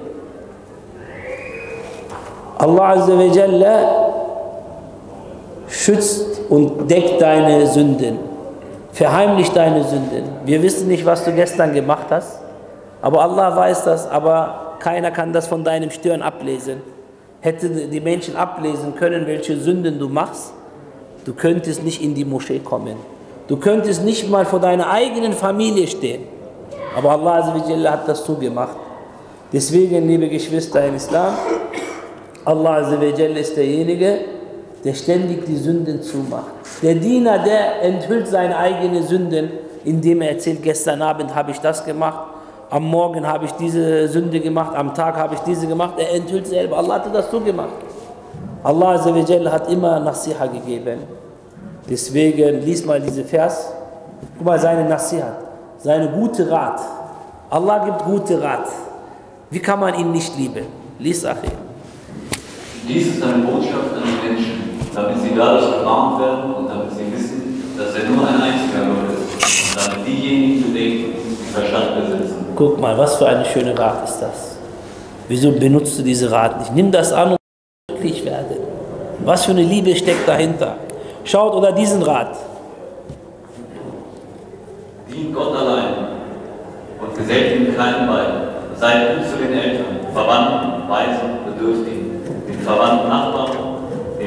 Allah Azza wa Jalla schützt und deckt deine Sünden, verheimlicht deine Sünden. Wir wissen nicht, was du gestern gemacht hast, aber Allah weiß das, aber keiner kann das von deinem Stirn ablesen. Hätte die Menschen ablesen können, welche Sünden du machst, du könntest nicht in die Moschee kommen. Du könntest nicht mal vor deiner eigenen Familie stehen. Aber Allah Azza wa Jalla hat das zugemacht. Deswegen, liebe Geschwister im Islam, Allah Azza wa Jalla ist derjenige, der ständig die Sünden zumacht. Der Diener, der enthüllt seine eigenen Sünden, indem er erzählt, gestern Abend habe ich das gemacht, am Morgen habe ich diese Sünde gemacht, am Tag habe ich diese gemacht. Er enthüllt selber, Allah hat das zugemacht. Allah Azza wa Jalla hat immer Nasiha gegeben. Deswegen, lies mal diese Vers. Guck mal, seine Nasiha, seine gute Rat. Allah gibt gute Rat. Wie kann man ihn nicht lieben? Lies Achi. Dies ist eine Botschaft an die Menschen, damit sie dadurch erwarnt werden und damit sie wissen, dass er nur ein einziger Gott ist. Und damit diejenigen bedenken, die Verstand besitzen. Guck mal, was für eine schöne Rat ist das. Wieso benutzt du diese Rat nicht? Nimm das an und glücklich werden. Was für eine Liebe steckt dahinter? Schaut, oder diesen Rat. Dient Gott allein und gesellt ihm keinen bei. Seid gut zu den Eltern, Verwandten, Waisen, Bedürftigen, den verwandten Nachbarn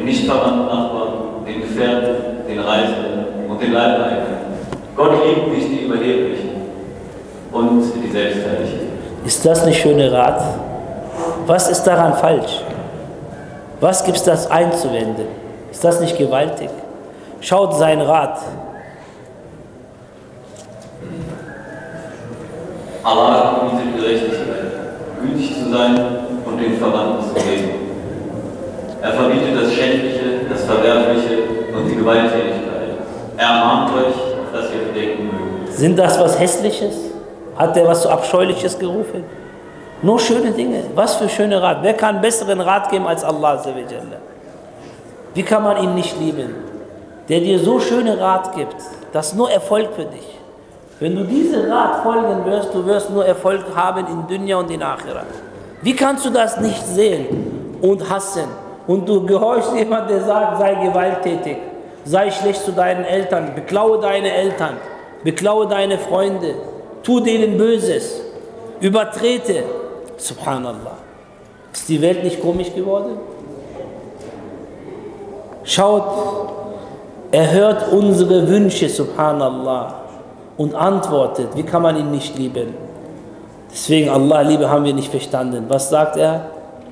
nicht verwandten Nachbarn, den Gefährten, den Reisenden und den Leibeigenen. Gott liebt nicht die Überheblichen und die Selbstherrlichen. Ist das nicht schöner Rat? Was ist daran falsch? Was gibt es das einzuwenden? Ist das nicht gewaltig? Schaut sein Rat. Allah bietet Gerechtigkeit, gütig zu sein und den Verwandten zu geben. Er verbietet das Schändliche, das Verwerfliche und die Gewalttätigkeit. Er ermahnt euch, dass ihr bedenken mögt. Sind das was Hässliches? Hat er was so Abscheuliches gerufen? Nur schöne Dinge. Was für schöne Rat. Wer kann einen besseren Rat geben als Allah? Wie kann man ihn nicht lieben? Der dir so schöne Rat gibt, das ist nur Erfolg für dich. Wenn du diesem Rat folgen wirst, du wirst nur Erfolg haben in Dunya und in Akhira. Wie kannst du das nicht sehen und hassen? Und du gehorchst jemand, der sagt, sei gewalttätig, sei schlecht zu deinen Eltern, beklaue deine Eltern, beklaue deine Freunde, tu denen Böses, übertrete. Subhanallah. Ist die Welt nicht komisch geworden? Schaut, er hört unsere Wünsche, Subhanallah, und antwortet. Wie kann man ihn nicht lieben? Deswegen, Allah, Liebe haben wir nicht verstanden. Was sagt er?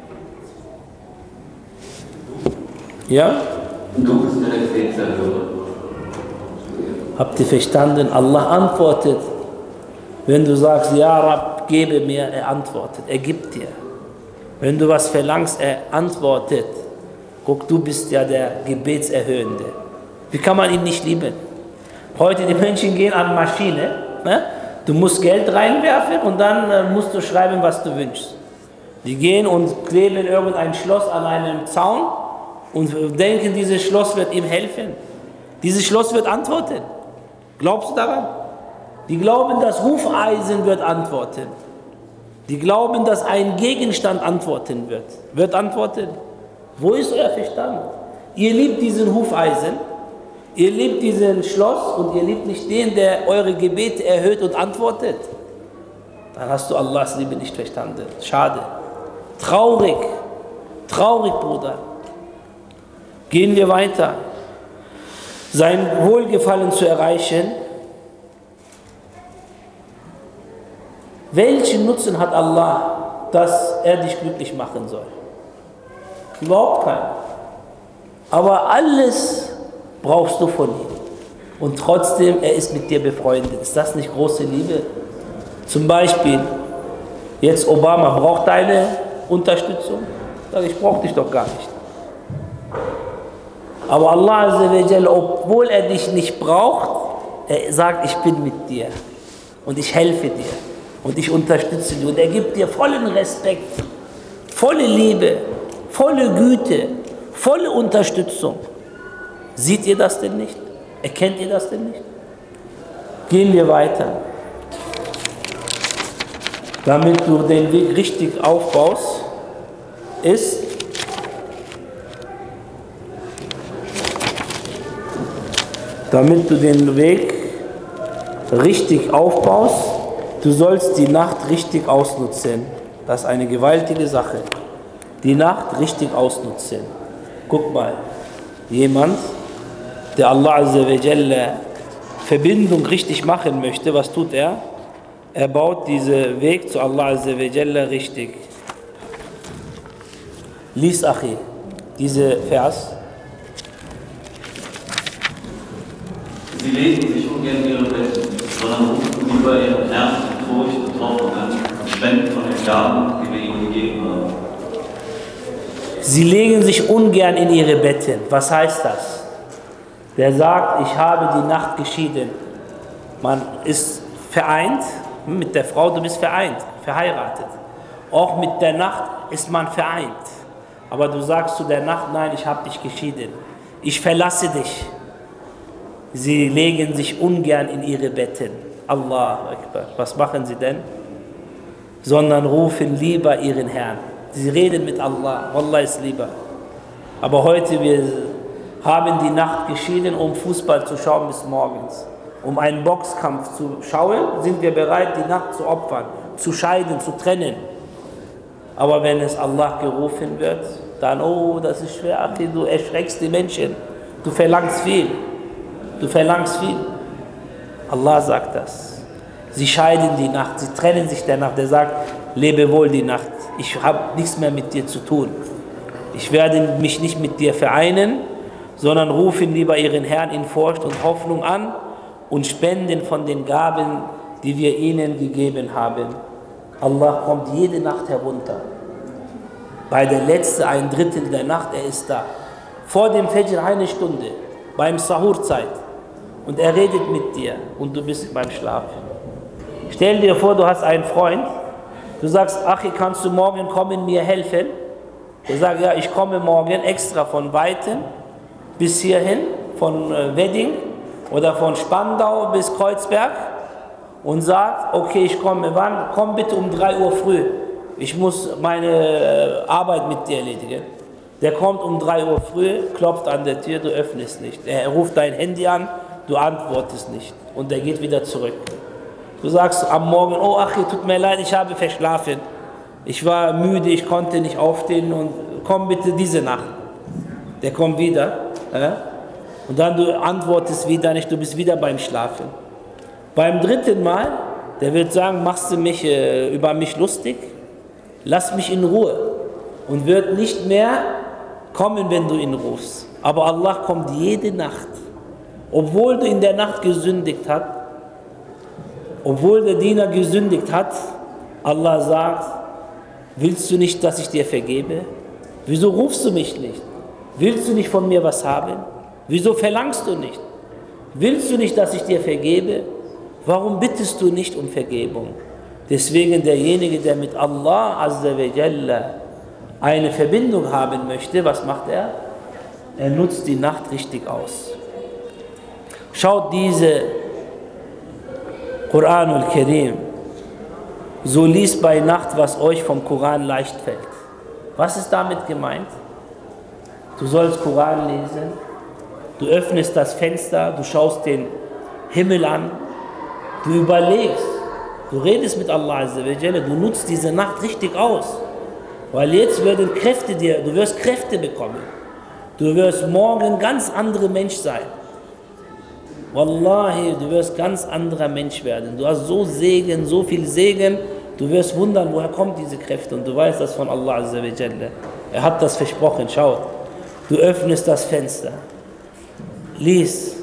Ja? Du bist der Gebetserhörer. Habt ihr verstanden? Allah antwortet. Wenn du sagst, Ja Rab, gebe mir, er antwortet. Er gibt dir. Wenn du was verlangst, er antwortet. Guck, du bist ja der Gebetserhörende. Wie kann man ihn nicht lieben? Heute die Menschen gehen an Maschine. Ne? Du musst Geld reinwerfen und dann äh, musst du schreiben, was du wünschst. Die gehen und kleben irgendein Schloss an einem Zaun und denken, dieses Schloss wird ihm helfen. Dieses Schloss wird antworten. Glaubst du daran? Die glauben, das Hufeisen wird antworten. Die glauben, dass ein Gegenstand antworten wird. Wird antworten. Wo ist euer Verstand? Ihr liebt diesen Hufeisen, ihr liebt diesen Schloss und ihr liebt nicht den, der eure Gebete erhöht und antwortet. Dann hast du Allahs Liebe nicht verstanden. Schade. Traurig. Traurig, Bruder. Gehen wir weiter. Sein Wohlgefallen zu erreichen. Welchen Nutzen hat Allah, dass er dich glücklich machen soll? Überhaupt keinen. Aber alles brauchst du von ihm. Und trotzdem, er ist mit dir befreundet. Ist das nicht große Liebe? Zum Beispiel, jetzt Obama braucht deine Unterstützung. Sag, ich brauche dich doch gar nicht. Aber Allah Azza wa Jalla, obwohl er dich nicht braucht, er sagt, ich bin mit dir. Und ich helfe dir. Und ich unterstütze dich. Und er gibt dir vollen Respekt, volle Liebe, volle Güte, volle Unterstützung. Seht ihr das denn nicht? Erkennt ihr das denn nicht? Gehen wir weiter. Damit du den Weg richtig aufbaust, ist, damit du den Weg richtig aufbaust, du sollst die Nacht richtig ausnutzen. Das ist eine gewaltige Sache. Die Nacht richtig ausnutzen. Guck mal, jemand, der Allah Azza wa Jalla Verbindung richtig machen möchte, was tut er? Er baut diesen Weg zu Allah Azza wa Jalla richtig. Lies, Achi, diese Vers. Sie legen sich ungern in ihre Betten, sondern rufen lieber ihren Herzen Furcht betroffen an und spenden von den Gaben, die wir ihnen gegeben haben. Sie legen sich ungern in ihre Betten. Was heißt das? Der sagt, ich habe die Nacht geschieden. Man ist vereint mit der Frau, du bist vereint, verheiratet. Auch mit der Nacht ist man vereint. Aber du sagst zu der Nacht, nein, ich habe dich geschieden. Ich verlasse dich. Sie legen sich ungern in ihre Betten. Allahu Akbar. Was machen sie denn? Sondern rufen lieber ihren Herrn. Sie reden mit Allah. Wallah ist lieber. Aber heute, wir haben die Nacht geschieden, um Fußball zu schauen bis morgens. Um einen Boxkampf zu schauen, sind wir bereit, die Nacht zu opfern, zu scheiden, zu trennen. Aber wenn es Allah gerufen wird, kann. Oh, das ist schwer, Achi, du erschreckst die Menschen. Du verlangst viel. Du verlangst viel. Allah sagt das. Sie scheiden die Nacht, sie trennen sich der Nacht. Er sagt, lebe wohl die Nacht. Ich habe nichts mehr mit dir zu tun. Ich werde mich nicht mit dir vereinen, sondern rufen lieber ihren Herrn in Furcht und Hoffnung an und spenden von den Gaben, die wir ihnen gegeben haben. Allah kommt jede Nacht herunter. Bei der letzten ein Drittel der Nacht, er ist da. Vor dem Fajr eine Stunde, beim Sahurzeit. Und er redet mit dir und du bist beim Schlafen. Stell dir vor, du hast einen Freund, du sagst, Achi, kannst du morgen kommen, mir helfen? Er sagt, ja, ich komme morgen extra von Weitem bis hierhin, von äh, Wedding oder von Spandau bis Kreuzberg und sagt, okay, ich komme, wann? Komm bitte um drei Uhr früh. Ich muss meine äh, Arbeit mit dir erledigen. Der kommt um drei Uhr früh, klopft an der Tür, du öffnest nicht. Er ruft dein Handy an, du antwortest nicht. Und er geht wieder zurück. Du sagst am Morgen, oh Achi, tut mir leid, ich habe verschlafen. Ich war müde, ich konnte nicht aufstehen und komm bitte diese Nacht. Der kommt wieder. Äh? Und dann du antwortest wieder nicht, du bist wieder beim Schlafen. Beim dritten Mal, der wird sagen, machst du mich äh, über mich lustig? Lass mich in Ruhe. Und wird nicht mehr kommen, wenn du ihn rufst. Aber Allah kommt jede Nacht. Obwohl du in der Nacht gesündigt hast, obwohl der Diener gesündigt hat, Allah sagt, willst du nicht, dass ich dir vergebe? Wieso rufst du mich nicht? Willst du nicht von mir was haben? Wieso verlangst du nicht? Willst du nicht, dass ich dir vergebe? Warum bittest du nicht um Vergebung? Deswegen derjenige, der mit Allah Azza wa Jalla eine Verbindung haben möchte, was macht er? Er nutzt die Nacht richtig aus. Schaut diese Quran al-Karim. So liest bei Nacht, was euch vom Koran leicht fällt. Was ist damit gemeint? Du sollst Koran lesen, du öffnest das Fenster, du schaust den Himmel an, du überlegst, du redest mit Allah Azza wa Jalla, du nutzt diese Nacht richtig aus. Weil jetzt werden Kräfte dir, du wirst Kräfte bekommen. Du wirst morgen ganz anderer Mensch sein. Wallahi, du wirst ganz anderer Mensch werden. Du hast so Segen, so viel Segen, du wirst wundern, woher kommen diese Kräfte. Und du weißt das von Allah Azza wa Jalla. Er hat das versprochen, schau. Du öffnest das Fenster. Lies.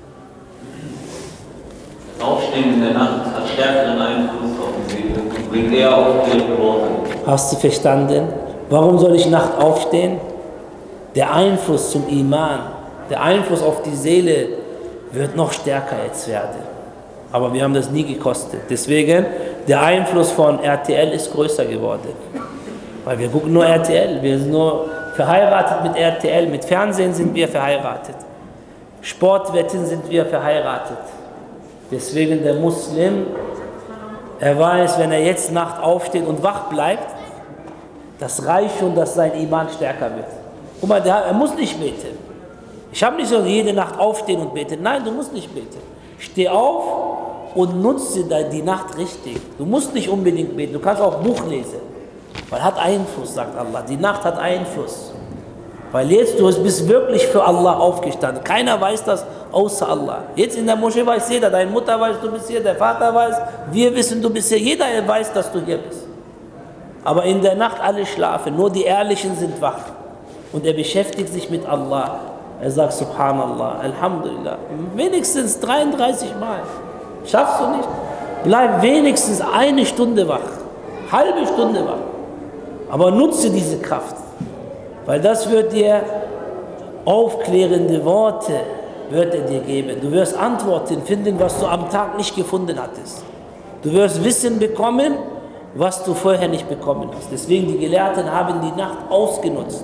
Aufstehen in der Nacht hat stärkeren Einfluss auf die Seele und bringt eher aufklärende Worte. Hast du verstanden? Warum soll ich Nacht aufstehen? Der Einfluss zum Iman, der Einfluss auf die Seele wird noch stärker jetzt werden. Aber wir haben das nie gekostet. Deswegen, der Einfluss von R T L ist größer geworden. Weil wir gucken nur R T L, wir sind nur verheiratet mit R T L, mit Fernsehen sind wir verheiratet. Sportwetten sind wir verheiratet. Deswegen der Muslim, er weiß, wenn er jetzt Nacht aufsteht und wach bleibt, das reicht schon, dass sein Iman stärker wird. Guck mal, der, er muss nicht beten. Ich habe nicht so jede Nacht aufstehen und beten. Nein, du musst nicht beten. Steh auf und nutze die Nacht richtig. Du musst nicht unbedingt beten, du kannst auch Buch lesen. Weil hat Einfluss, sagt Allah. Die Nacht hat Einfluss. Weil jetzt, du bist wirklich für Allah aufgestanden. Keiner weiß das außer Allah. Jetzt in der Moschee weiß jeder, deine Mutter weiß, du bist hier, der Vater weiß, wir wissen, du bist hier. Jeder weiß, dass du hier bist. Aber in der Nacht alle schlafen, nur die Ehrlichen sind wach. Und er beschäftigt sich mit Allah. Er sagt Subhanallah, Alhamdulillah. Wenigstens dreiunddreißig Mal. Schaffst du nicht? Bleib wenigstens eine Stunde wach. Halbe Stunde wach. Aber nutze diese Kraft. Weil das wird dir aufklärende Worte wird er dir geben. Du wirst Antworten finden, was du am Tag nicht gefunden hattest. Du wirst Wissen bekommen, was du vorher nicht bekommen hast. Deswegen die Gelehrten haben die Nacht ausgenutzt.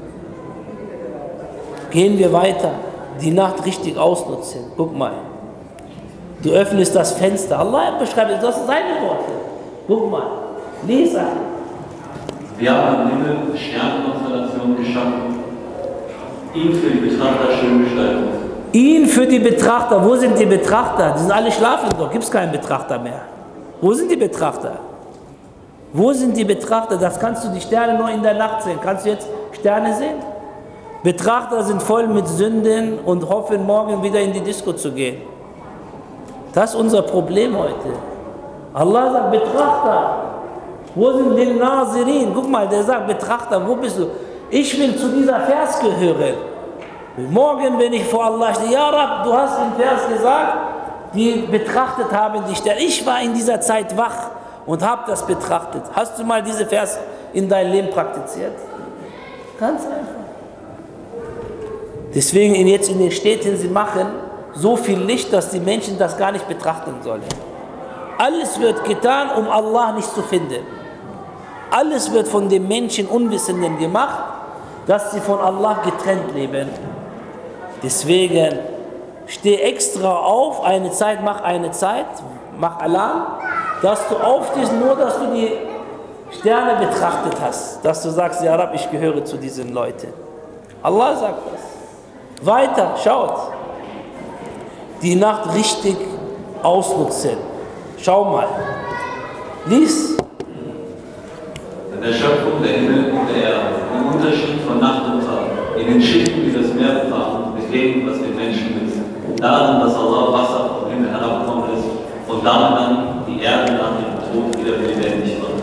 Gehen wir weiter, die Nacht richtig ausnutzen. Guck mal, du öffnest das Fenster. Allah beschreibt es, das sind seine Worte. Guck mal, lies an. Wir haben am Himmel Sternkonstellationen geschaffen, ihn für die Betrachter schön gestaltet. Ihn für die Betrachter, wo sind die Betrachter? Die sind alle schlafen doch, gibt es keinen Betrachter mehr. Wo sind die Betrachter? Wo sind die Betrachter? Das kannst du die Sterne nur in der Nacht sehen. Kannst du jetzt Sterne sehen? Betrachter sind voll mit Sünden und hoffen, morgen wieder in die Disco zu gehen. Das ist unser Problem heute. Allah sagt, Betrachter, wo sind die Nazirin? Guck mal, der sagt, Betrachter, wo bist du? Ich will zu dieser Vers gehören. Morgen, wenn ich vor Allah stehe, ja Rab, du hast den Vers gesagt, die betrachtet haben die Sterne. Ich war in dieser Zeit wach und habe das betrachtet. Hast du mal diese Vers in dein Leben praktiziert? Ganz einfach. Deswegen jetzt in den Städten, sie machen so viel Licht, dass die Menschen das gar nicht betrachten sollen. Alles wird getan, um Allah nicht zu finden. Alles wird von den Menschen Unwissenden gemacht, dass sie von Allah getrennt leben. Deswegen steh extra auf, eine Zeit, mach eine Zeit, mach Alarm, dass du aufstehst, nur dass du die Sterne betrachtet hast, dass du sagst, ja Rab, ich gehöre zu diesen Leuten. Allah sagt das. Weiter, schaut. Die Nacht richtig ausnutzen. Schau mal. Lies. In der Schöpfung der Himmel und der Erde, im Unterschied von Nacht und Tag, in den Schichten, die das Meer betrachten, mit dem, was den Menschen nützt, darin, dass Allah Wasser vom Himmel herabgekommen ist und damit dann die Erde nach ihrem Tod wieder lebendig wird.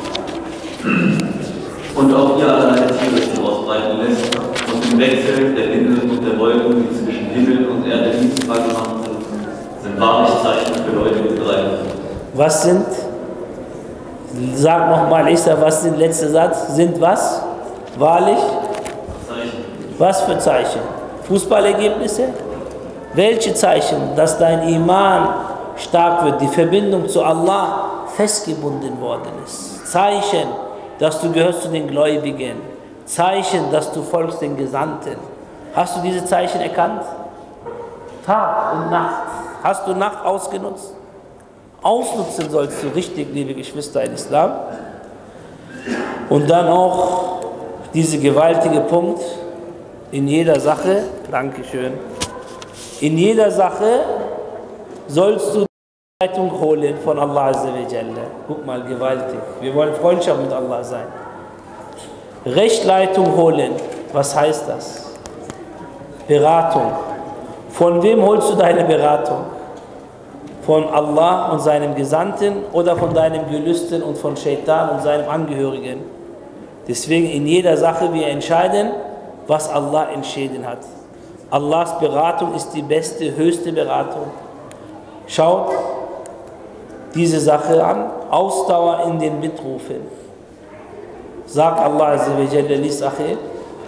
Und auch ihr allerlei Tiere sich ausbreiten lässt und im Wechsel der Winde und der Wolken, die zwischen Himmel und Erde dienstbar gemacht sind, sind wahrlich Zeichen für Leute mit Begreifen. Was sind, sag nochmal, ich sag, was sind, letzter Satz, sind was? Wahrlich? Zeichen. Was für Zeichen? Fußballergebnisse? Welche Zeichen? Dass dein Iman stark wird, die Verbindung zu Allah festgebunden worden ist. Zeichen, dass du gehörst zu den Gläubigen. Zeichen, dass du folgst den Gesandten. Hast du diese Zeichen erkannt? Tag und Nacht. Hast du Nacht ausgenutzt? Ausnutzen sollst du richtig, liebe Geschwister in Islam. Und dann auch dieser gewaltige Punkt, in jeder Sache, Dankeschön, in jeder Sache sollst du Leitung holen von Allah Azza wa Jalla. Guck mal, gewaltig. Wir wollen Freundschaft mit Allah sein. Rechtleitung holen. Was heißt das? Beratung. Von wem holst du deine Beratung? Von Allah und seinem Gesandten oder von deinem Gelüsten und von Shaitan und seinem Angehörigen? Deswegen in jeder Sache wir entscheiden, was Allah entschieden hat. Allahs Beratung ist die beste, höchste Beratung. Schaut diese Sache an, Ausdauer in den Bittrufen. Sagt Allah Azza wa Jalla, lies Akhir.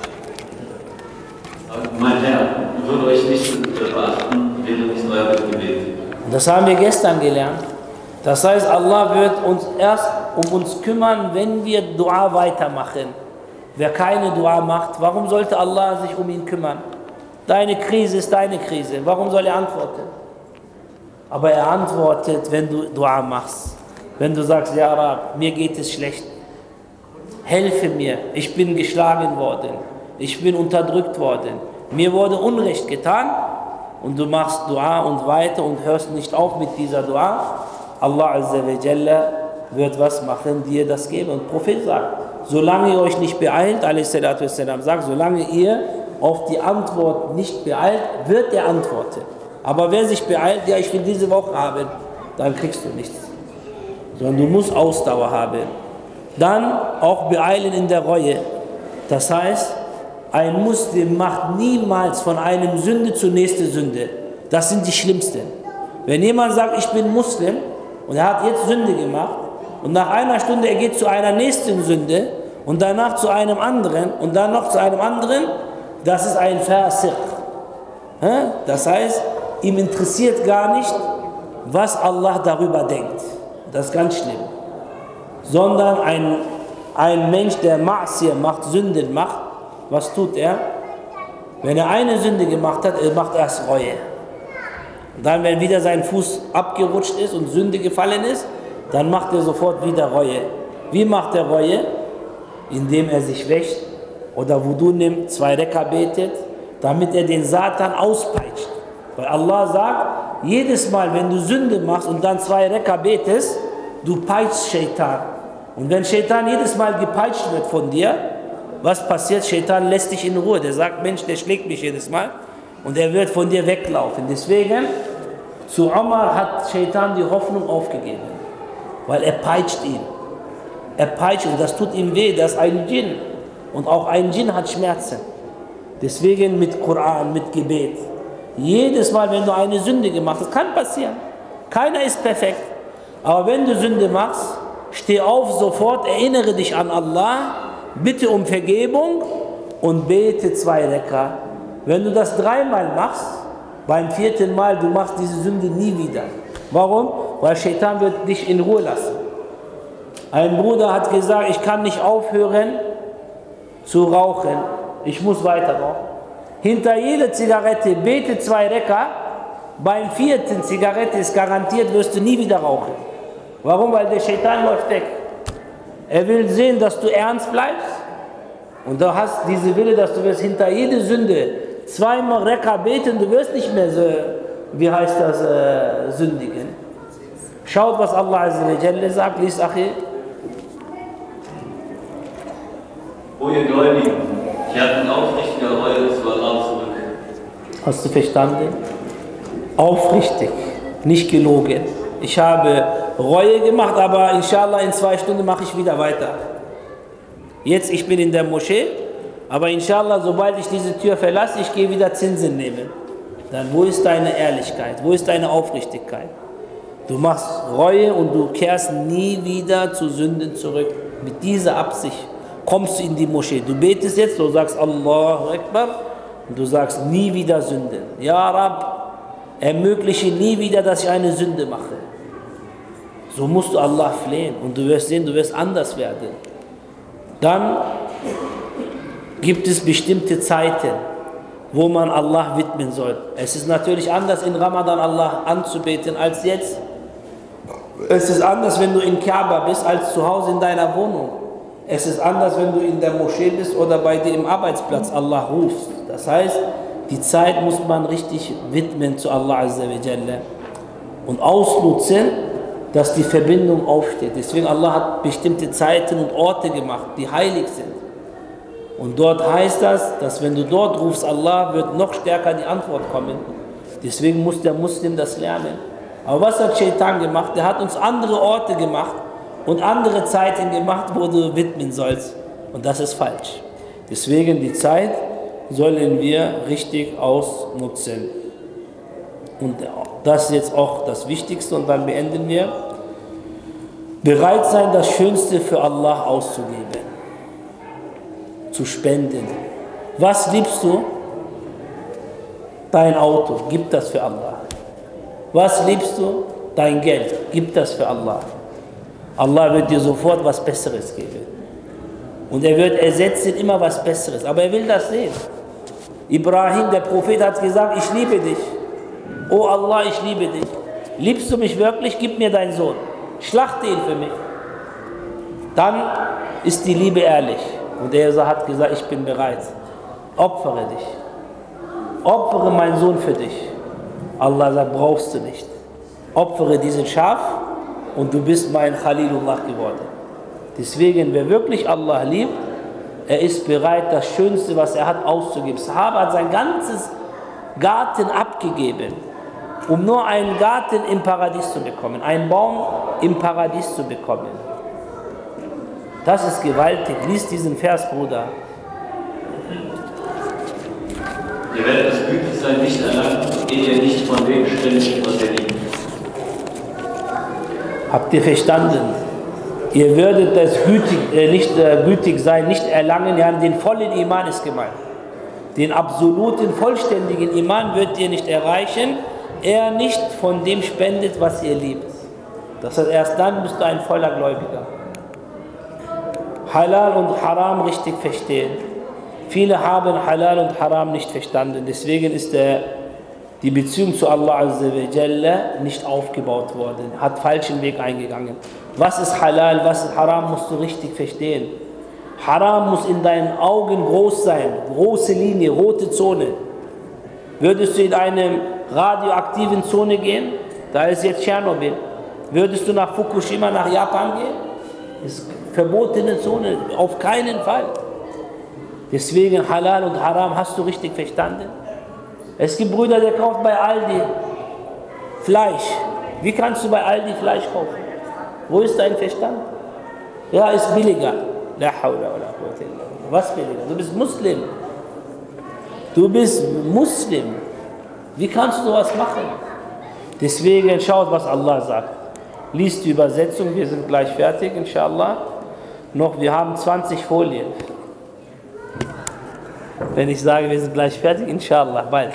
Mein Herr, würde euch nicht beachten, wäre nicht euer Gebet. Das haben wir gestern gelernt. Das heißt, Allah wird uns erst um uns kümmern, wenn wir Dua weitermachen. Wer keine Dua macht, warum sollte Allah sich um ihn kümmern? Deine Krise ist deine Krise. Warum soll er antworten? Aber er antwortet, wenn du Dua machst. Wenn du sagst, ja Rab, mir geht es schlecht. Helfe mir, ich bin geschlagen worden. Ich bin unterdrückt worden. Mir wurde Unrecht getan. Und du machst Dua und weiter und hörst nicht auf mit dieser Dua. Allah Azza wa Jalla wird was machen, dir das geben. Und der Prophet sagt, solange ihr euch nicht beeilt, a.s.w. sagt, solange ihr auf die Antwort nicht beeilt, wird er antworten. Aber wer sich beeilt, ja, ich will diese Woche haben, dann kriegst du nichts. Sondern du musst Ausdauer haben. Dann auch beeilen in der Reue. Das heißt, ein Muslim macht niemals von einem Sünde zur nächsten Sünde. Das sind die schlimmsten. Wenn jemand sagt, ich bin Muslim und er hat jetzt Sünde gemacht und nach einer Stunde er geht zu einer nächsten Sünde und danach zu einem anderen und dann noch zu einem anderen, das ist ein Fasiq. Das heißt, ihm interessiert gar nicht, was Allah darüber denkt. Das ist ganz schlimm. Sondern ein, ein Mensch, der Ma'siyah macht, Sünden macht, was tut er? Wenn er eine Sünde gemacht hat, er macht erst Reue. Und dann, wenn wieder sein Fuß abgerutscht ist und Sünde gefallen ist, dann macht er sofort wieder Reue. Wie macht er Reue? Indem er sich wäscht oder Wudu nimmt, zwei Rekka betet, damit er den Satan auspeitscht. Weil Allah sagt, jedes Mal, wenn du Sünde machst und dann zwei Rekka betest, du peitschst Shaitan. Und wenn Shaitan jedes Mal gepeitscht wird von dir, was passiert? Shaitan lässt dich in Ruhe. Der sagt, Mensch, der schlägt mich jedes Mal und er wird von dir weglaufen. Deswegen, zu Omar hat Shaitan die Hoffnung aufgegeben, weil er peitscht ihn. Er peitscht und das tut ihm weh, das ist ein Djinn. Und auch ein Djinn hat Schmerzen. Deswegen mit Koran, mit Gebet. Jedes Mal, wenn du eine Sünde gemacht hast, kann passieren. Keiner ist perfekt. Aber wenn du Sünde machst, steh auf sofort, erinnere dich an Allah, bitte um Vergebung und bete zwei Rek'a. Wenn du das dreimal machst, beim vierten Mal, du machst diese Sünde nie wieder. Warum? Weil Shaitan wird dich in Ruhe lassen. Ein Bruder hat gesagt, ich kann nicht aufhören zu rauchen, ich muss weiter rauchen. Hinter jeder Zigarette bete zwei Rek'a, beim vierten Zigarette ist garantiert, wirst du nie wieder rauchen. Warum? Weil der Shaitan läuft weg. Er will sehen, dass du ernst bleibst und du hast diese Wille, dass du wirst hinter jede Sünde zweimal Rek'a beten, du wirst nicht mehr so, wie heißt das, äh, sündigen. Schaut, was Allah Azza wa Jalla sagt, lies Achi. O ihr Gläubigen, kehrt in aufrichtiger Reue zu Allah zurück. Hast du verstanden? Aufrichtig, nicht gelogen. Ich habe Reue gemacht, aber inshallah in zwei Stunden mache ich wieder weiter. Jetzt, ich bin in der Moschee, aber inshallah, sobald ich diese Tür verlasse, ich gehe wieder Zinsen nehmen. Dann, wo ist deine Ehrlichkeit? Wo ist deine Aufrichtigkeit? Du machst Reue und du kehrst nie wieder zu Sünden zurück. Mit dieser Absicht kommst du in die Moschee. Du betest jetzt, du sagst Allahu Akbar und du sagst nie wieder Sünden. Ja Rab, ermögliche nie wieder, dass ich eine Sünde mache. So musst du Allah flehen und du wirst sehen, du wirst anders werden. Dann gibt es bestimmte Zeiten, wo man Allah widmen soll. Es ist natürlich anders, in Ramadan Allah anzubeten als jetzt. Es ist anders, wenn du in Kaaba bist, als zu Hause in deiner Wohnung. Es ist anders, wenn du in der Moschee bist oder bei dir im Arbeitsplatz Allah rufst. Das heißt, die Zeit muss man richtig widmen zu Allah Azza wa Jalla und ausnutzen, dass die Verbindung aufsteht. Deswegen Allah hat bestimmte Zeiten und Orte gemacht, die heilig sind. Und dort heißt das, dass wenn du dort rufst, Allah, wird noch stärker die Antwort kommen. Deswegen muss der Muslim das lernen. Aber was hat Shaitan gemacht? Der hat uns andere Orte gemacht und andere Zeiten gemacht, wo du widmen sollst. Und das ist falsch. Deswegen die Zeit sollen wir richtig ausnutzen. Und das ist jetzt auch das Wichtigste und dann beenden wir. Bereit sein, das Schönste für Allah auszugeben. Zu spenden. Was liebst du? Dein Auto, gib das für Allah. Was liebst du? Dein Geld, gib das für Allah. Allah wird dir sofort was Besseres geben. Und er wird ersetzen immer was Besseres. Aber er will das sehen. Ibrahim, der Prophet, hat gesagt, ich liebe dich. Oh Allah, ich liebe dich. Liebst du mich wirklich? Gib mir deinen Sohn. Schlachte ihn für mich. Dann ist die Liebe ehrlich. Und er hat gesagt, ich bin bereit. Opfere dich. Opfere meinen Sohn für dich. Allah sagt, brauchst du nicht. Opfere diesen Schaf und du bist mein Khalilullah geworden. Deswegen, wer wirklich Allah liebt, er ist bereit, das Schönste, was er hat, auszugeben. Sahaba hat sein ganzes Garten abgegeben, um nur einen Garten im Paradies zu bekommen, einen Baum im Paradies zu bekommen. Das ist gewaltig. Lies diesen Vers, Bruder. Ihr werdet das Gütigsein nicht erlangen, ehe ihr nicht von dem stimmt, was ihr liebt. Habt ihr verstanden? Ihr werdet das gütig, äh, nicht äh, gütig sein, nicht erlangen. Ja, den vollen Iman ist gemeint. Den absoluten, vollständigen Iman wird ihr nicht erreichen, er nicht von dem spendet, was ihr liebt. Das heißt, erst dann bist du ein voller Gläubiger. Halal und Haram richtig verstehen. Viele haben Halal und Haram nicht verstanden. Deswegen ist der, die Beziehung zu Allah Azza wa Jalla nicht aufgebaut worden. Hat falschen Weg eingegangen. Was ist Halal, was ist Haram, musst du richtig verstehen. Haram muss in deinen Augen groß sein. Große Linie, rote Zone. Würdest du in eine radioaktiven Zone gehen? Da ist jetzt Tschernobyl. Würdest du nach Fukushima, nach Japan gehen? Das ist verbotene Zone, auf keinen Fall. Deswegen Halal und Haram hast du richtig verstanden? Es gibt Brüder, der kauft bei Aldi Fleisch. Wie kannst du bei Aldi Fleisch kaufen? Wo ist dein Verstand? Ja, ist billiger. La hawla wa la quwwata illa billah. Was billiger? Du bist Muslim. Du bist Muslim. Wie kannst du sowas machen? Deswegen schaut, was Allah sagt. Lies die Übersetzung, wir sind gleich fertig, inshallah. Noch, wir haben zwanzig Folien. Wenn ich sage, wir sind gleich fertig, inshallah, bald.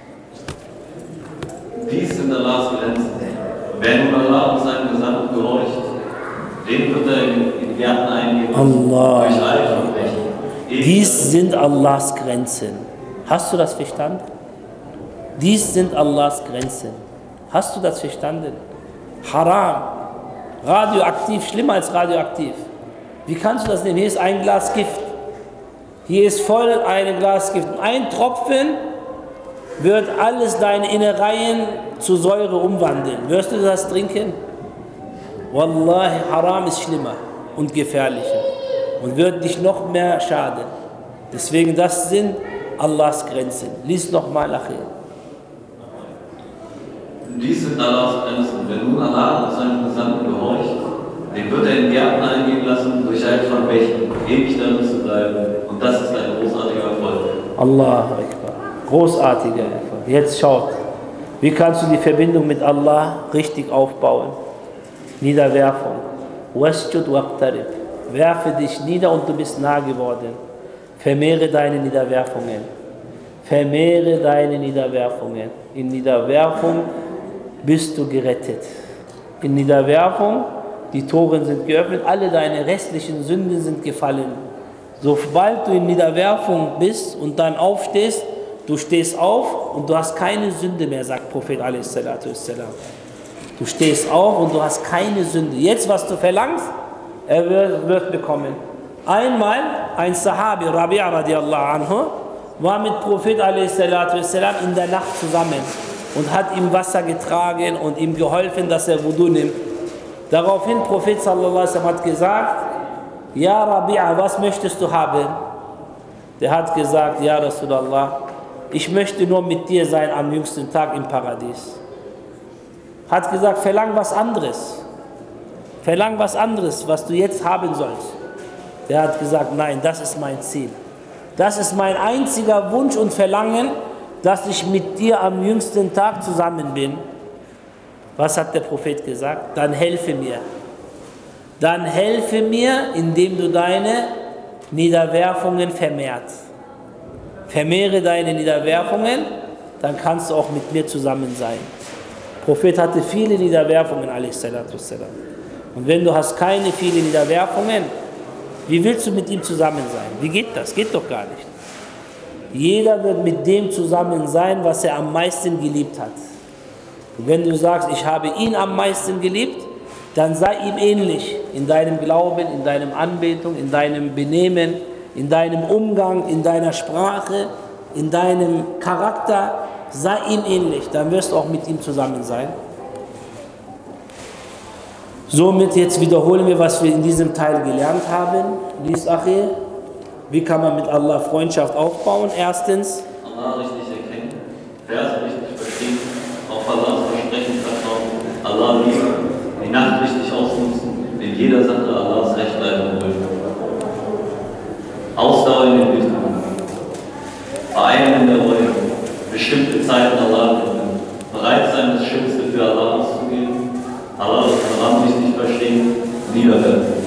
Dies sind Allahs Grenzen. Wer nun Allah und seinem Gesandten gehorcht, den wird er in die Gärten eingehen. Allah. Durch Eid und Recht. Dies sind Allahs Grenzen. Hast du das verstanden? Dies sind Allahs Grenzen. Hast du das verstanden? Haram. Radioaktiv, schlimmer als radioaktiv. Wie kannst du das nehmen? Hier ist ein Glas Gift. Hier ist voll ein Glas Gift. Ein Tropfen wird alles deine Innereien zu Säure umwandeln. Wirst du das trinken? Wallahi, Haram ist schlimmer und gefährlicher und wird dich noch mehr schaden. Deswegen, das sind Allahs Grenzen. Lies nochmal nachher. Dies sind Allahs Grenzen. Wer nun Allah und seinem Gesandten gehorcht, den wird er in Gärten eingehen lassen, durch ein von Bächen, ewig darin zu bleiben. Und das ist ein großartiger Erfolg. Allahu Akbar. Großartiger Erfolg. Jetzt schaut, wie kannst du die Verbindung mit Allah richtig aufbauen? Niederwerfung. Wasjud waqtarib. Werfe dich nieder und du bist nah geworden. Vermehre deine Niederwerfungen. Vermehre deine Niederwerfungen. In Niederwerfung bist du gerettet. In Niederwerfung, die Tore sind geöffnet, alle deine restlichen Sünden sind gefallen. Sobald du in Niederwerfung bist und dann aufstehst, du stehst auf und du hast keine Sünde mehr, sagt Prophet a.s. Du stehst auf und du hast keine Sünde. Jetzt, was du verlangst, er wird, wird bekommen. Einmal ein Sahabi, Rabi'a radiallahu anhu, war mit Prophet a.s. in der Nacht zusammen und hat ihm Wasser getragen und ihm geholfen, dass er Wudu nimmt. Daraufhin Prophet sallallahu alaihi wasallam hat gesagt, ja Rabi'a, was möchtest du haben? Der hat gesagt, ja Rasulallah, ich möchte nur mit dir sein am jüngsten Tag im Paradies. Hat gesagt, verlang was anderes. Verlang was anderes, was du jetzt haben sollst. Der hat gesagt, nein, das ist mein Ziel. Das ist mein einziger Wunsch und Verlangen, dass ich mit dir am jüngsten Tag zusammen bin. Was hat der Prophet gesagt? Dann helfe mir. Dann helfe mir, indem du deine Niederwerfungen vermehrst. Vermehre deine Niederwerfungen, dann kannst du auch mit mir zusammen sein. Der Prophet hatte viele Niederwerfungen, a.s. Und wenn du hast keine viele Niederwerfungen, wie willst du mit ihm zusammen sein? Wie geht das? Geht doch gar nicht. Jeder wird mit dem zusammen sein, was er am meisten geliebt hat. Und wenn du sagst, ich habe ihn am meisten geliebt, dann sei ihm ähnlich in deinem Glauben, in deinem Anbetung, in deinem Benehmen, in deinem Umgang, in deiner Sprache, in deinem Charakter, sei ihm ähnlich, dann wirst du auch mit ihm zusammen sein. Somit jetzt wiederholen wir, was wir in diesem Teil gelernt haben. Lies Achi, wie kann man mit Allah Freundschaft aufbauen? Erstens, Allah richtig erkennen, Verse richtig verstehen, auf Allahs Versprechen vertrauen, Allah lieben, die Nacht richtig ausnutzen, in jeder Sache Allahs Recht bleiben wollen. Ausdauer in den Bitten, Vereinen in der Reue, bestimmte Zeiten Allah bitten, bereit sein, das Schlimmste für Allah auszugeben, Allah das Koran richtig verstehen, niederwerfen.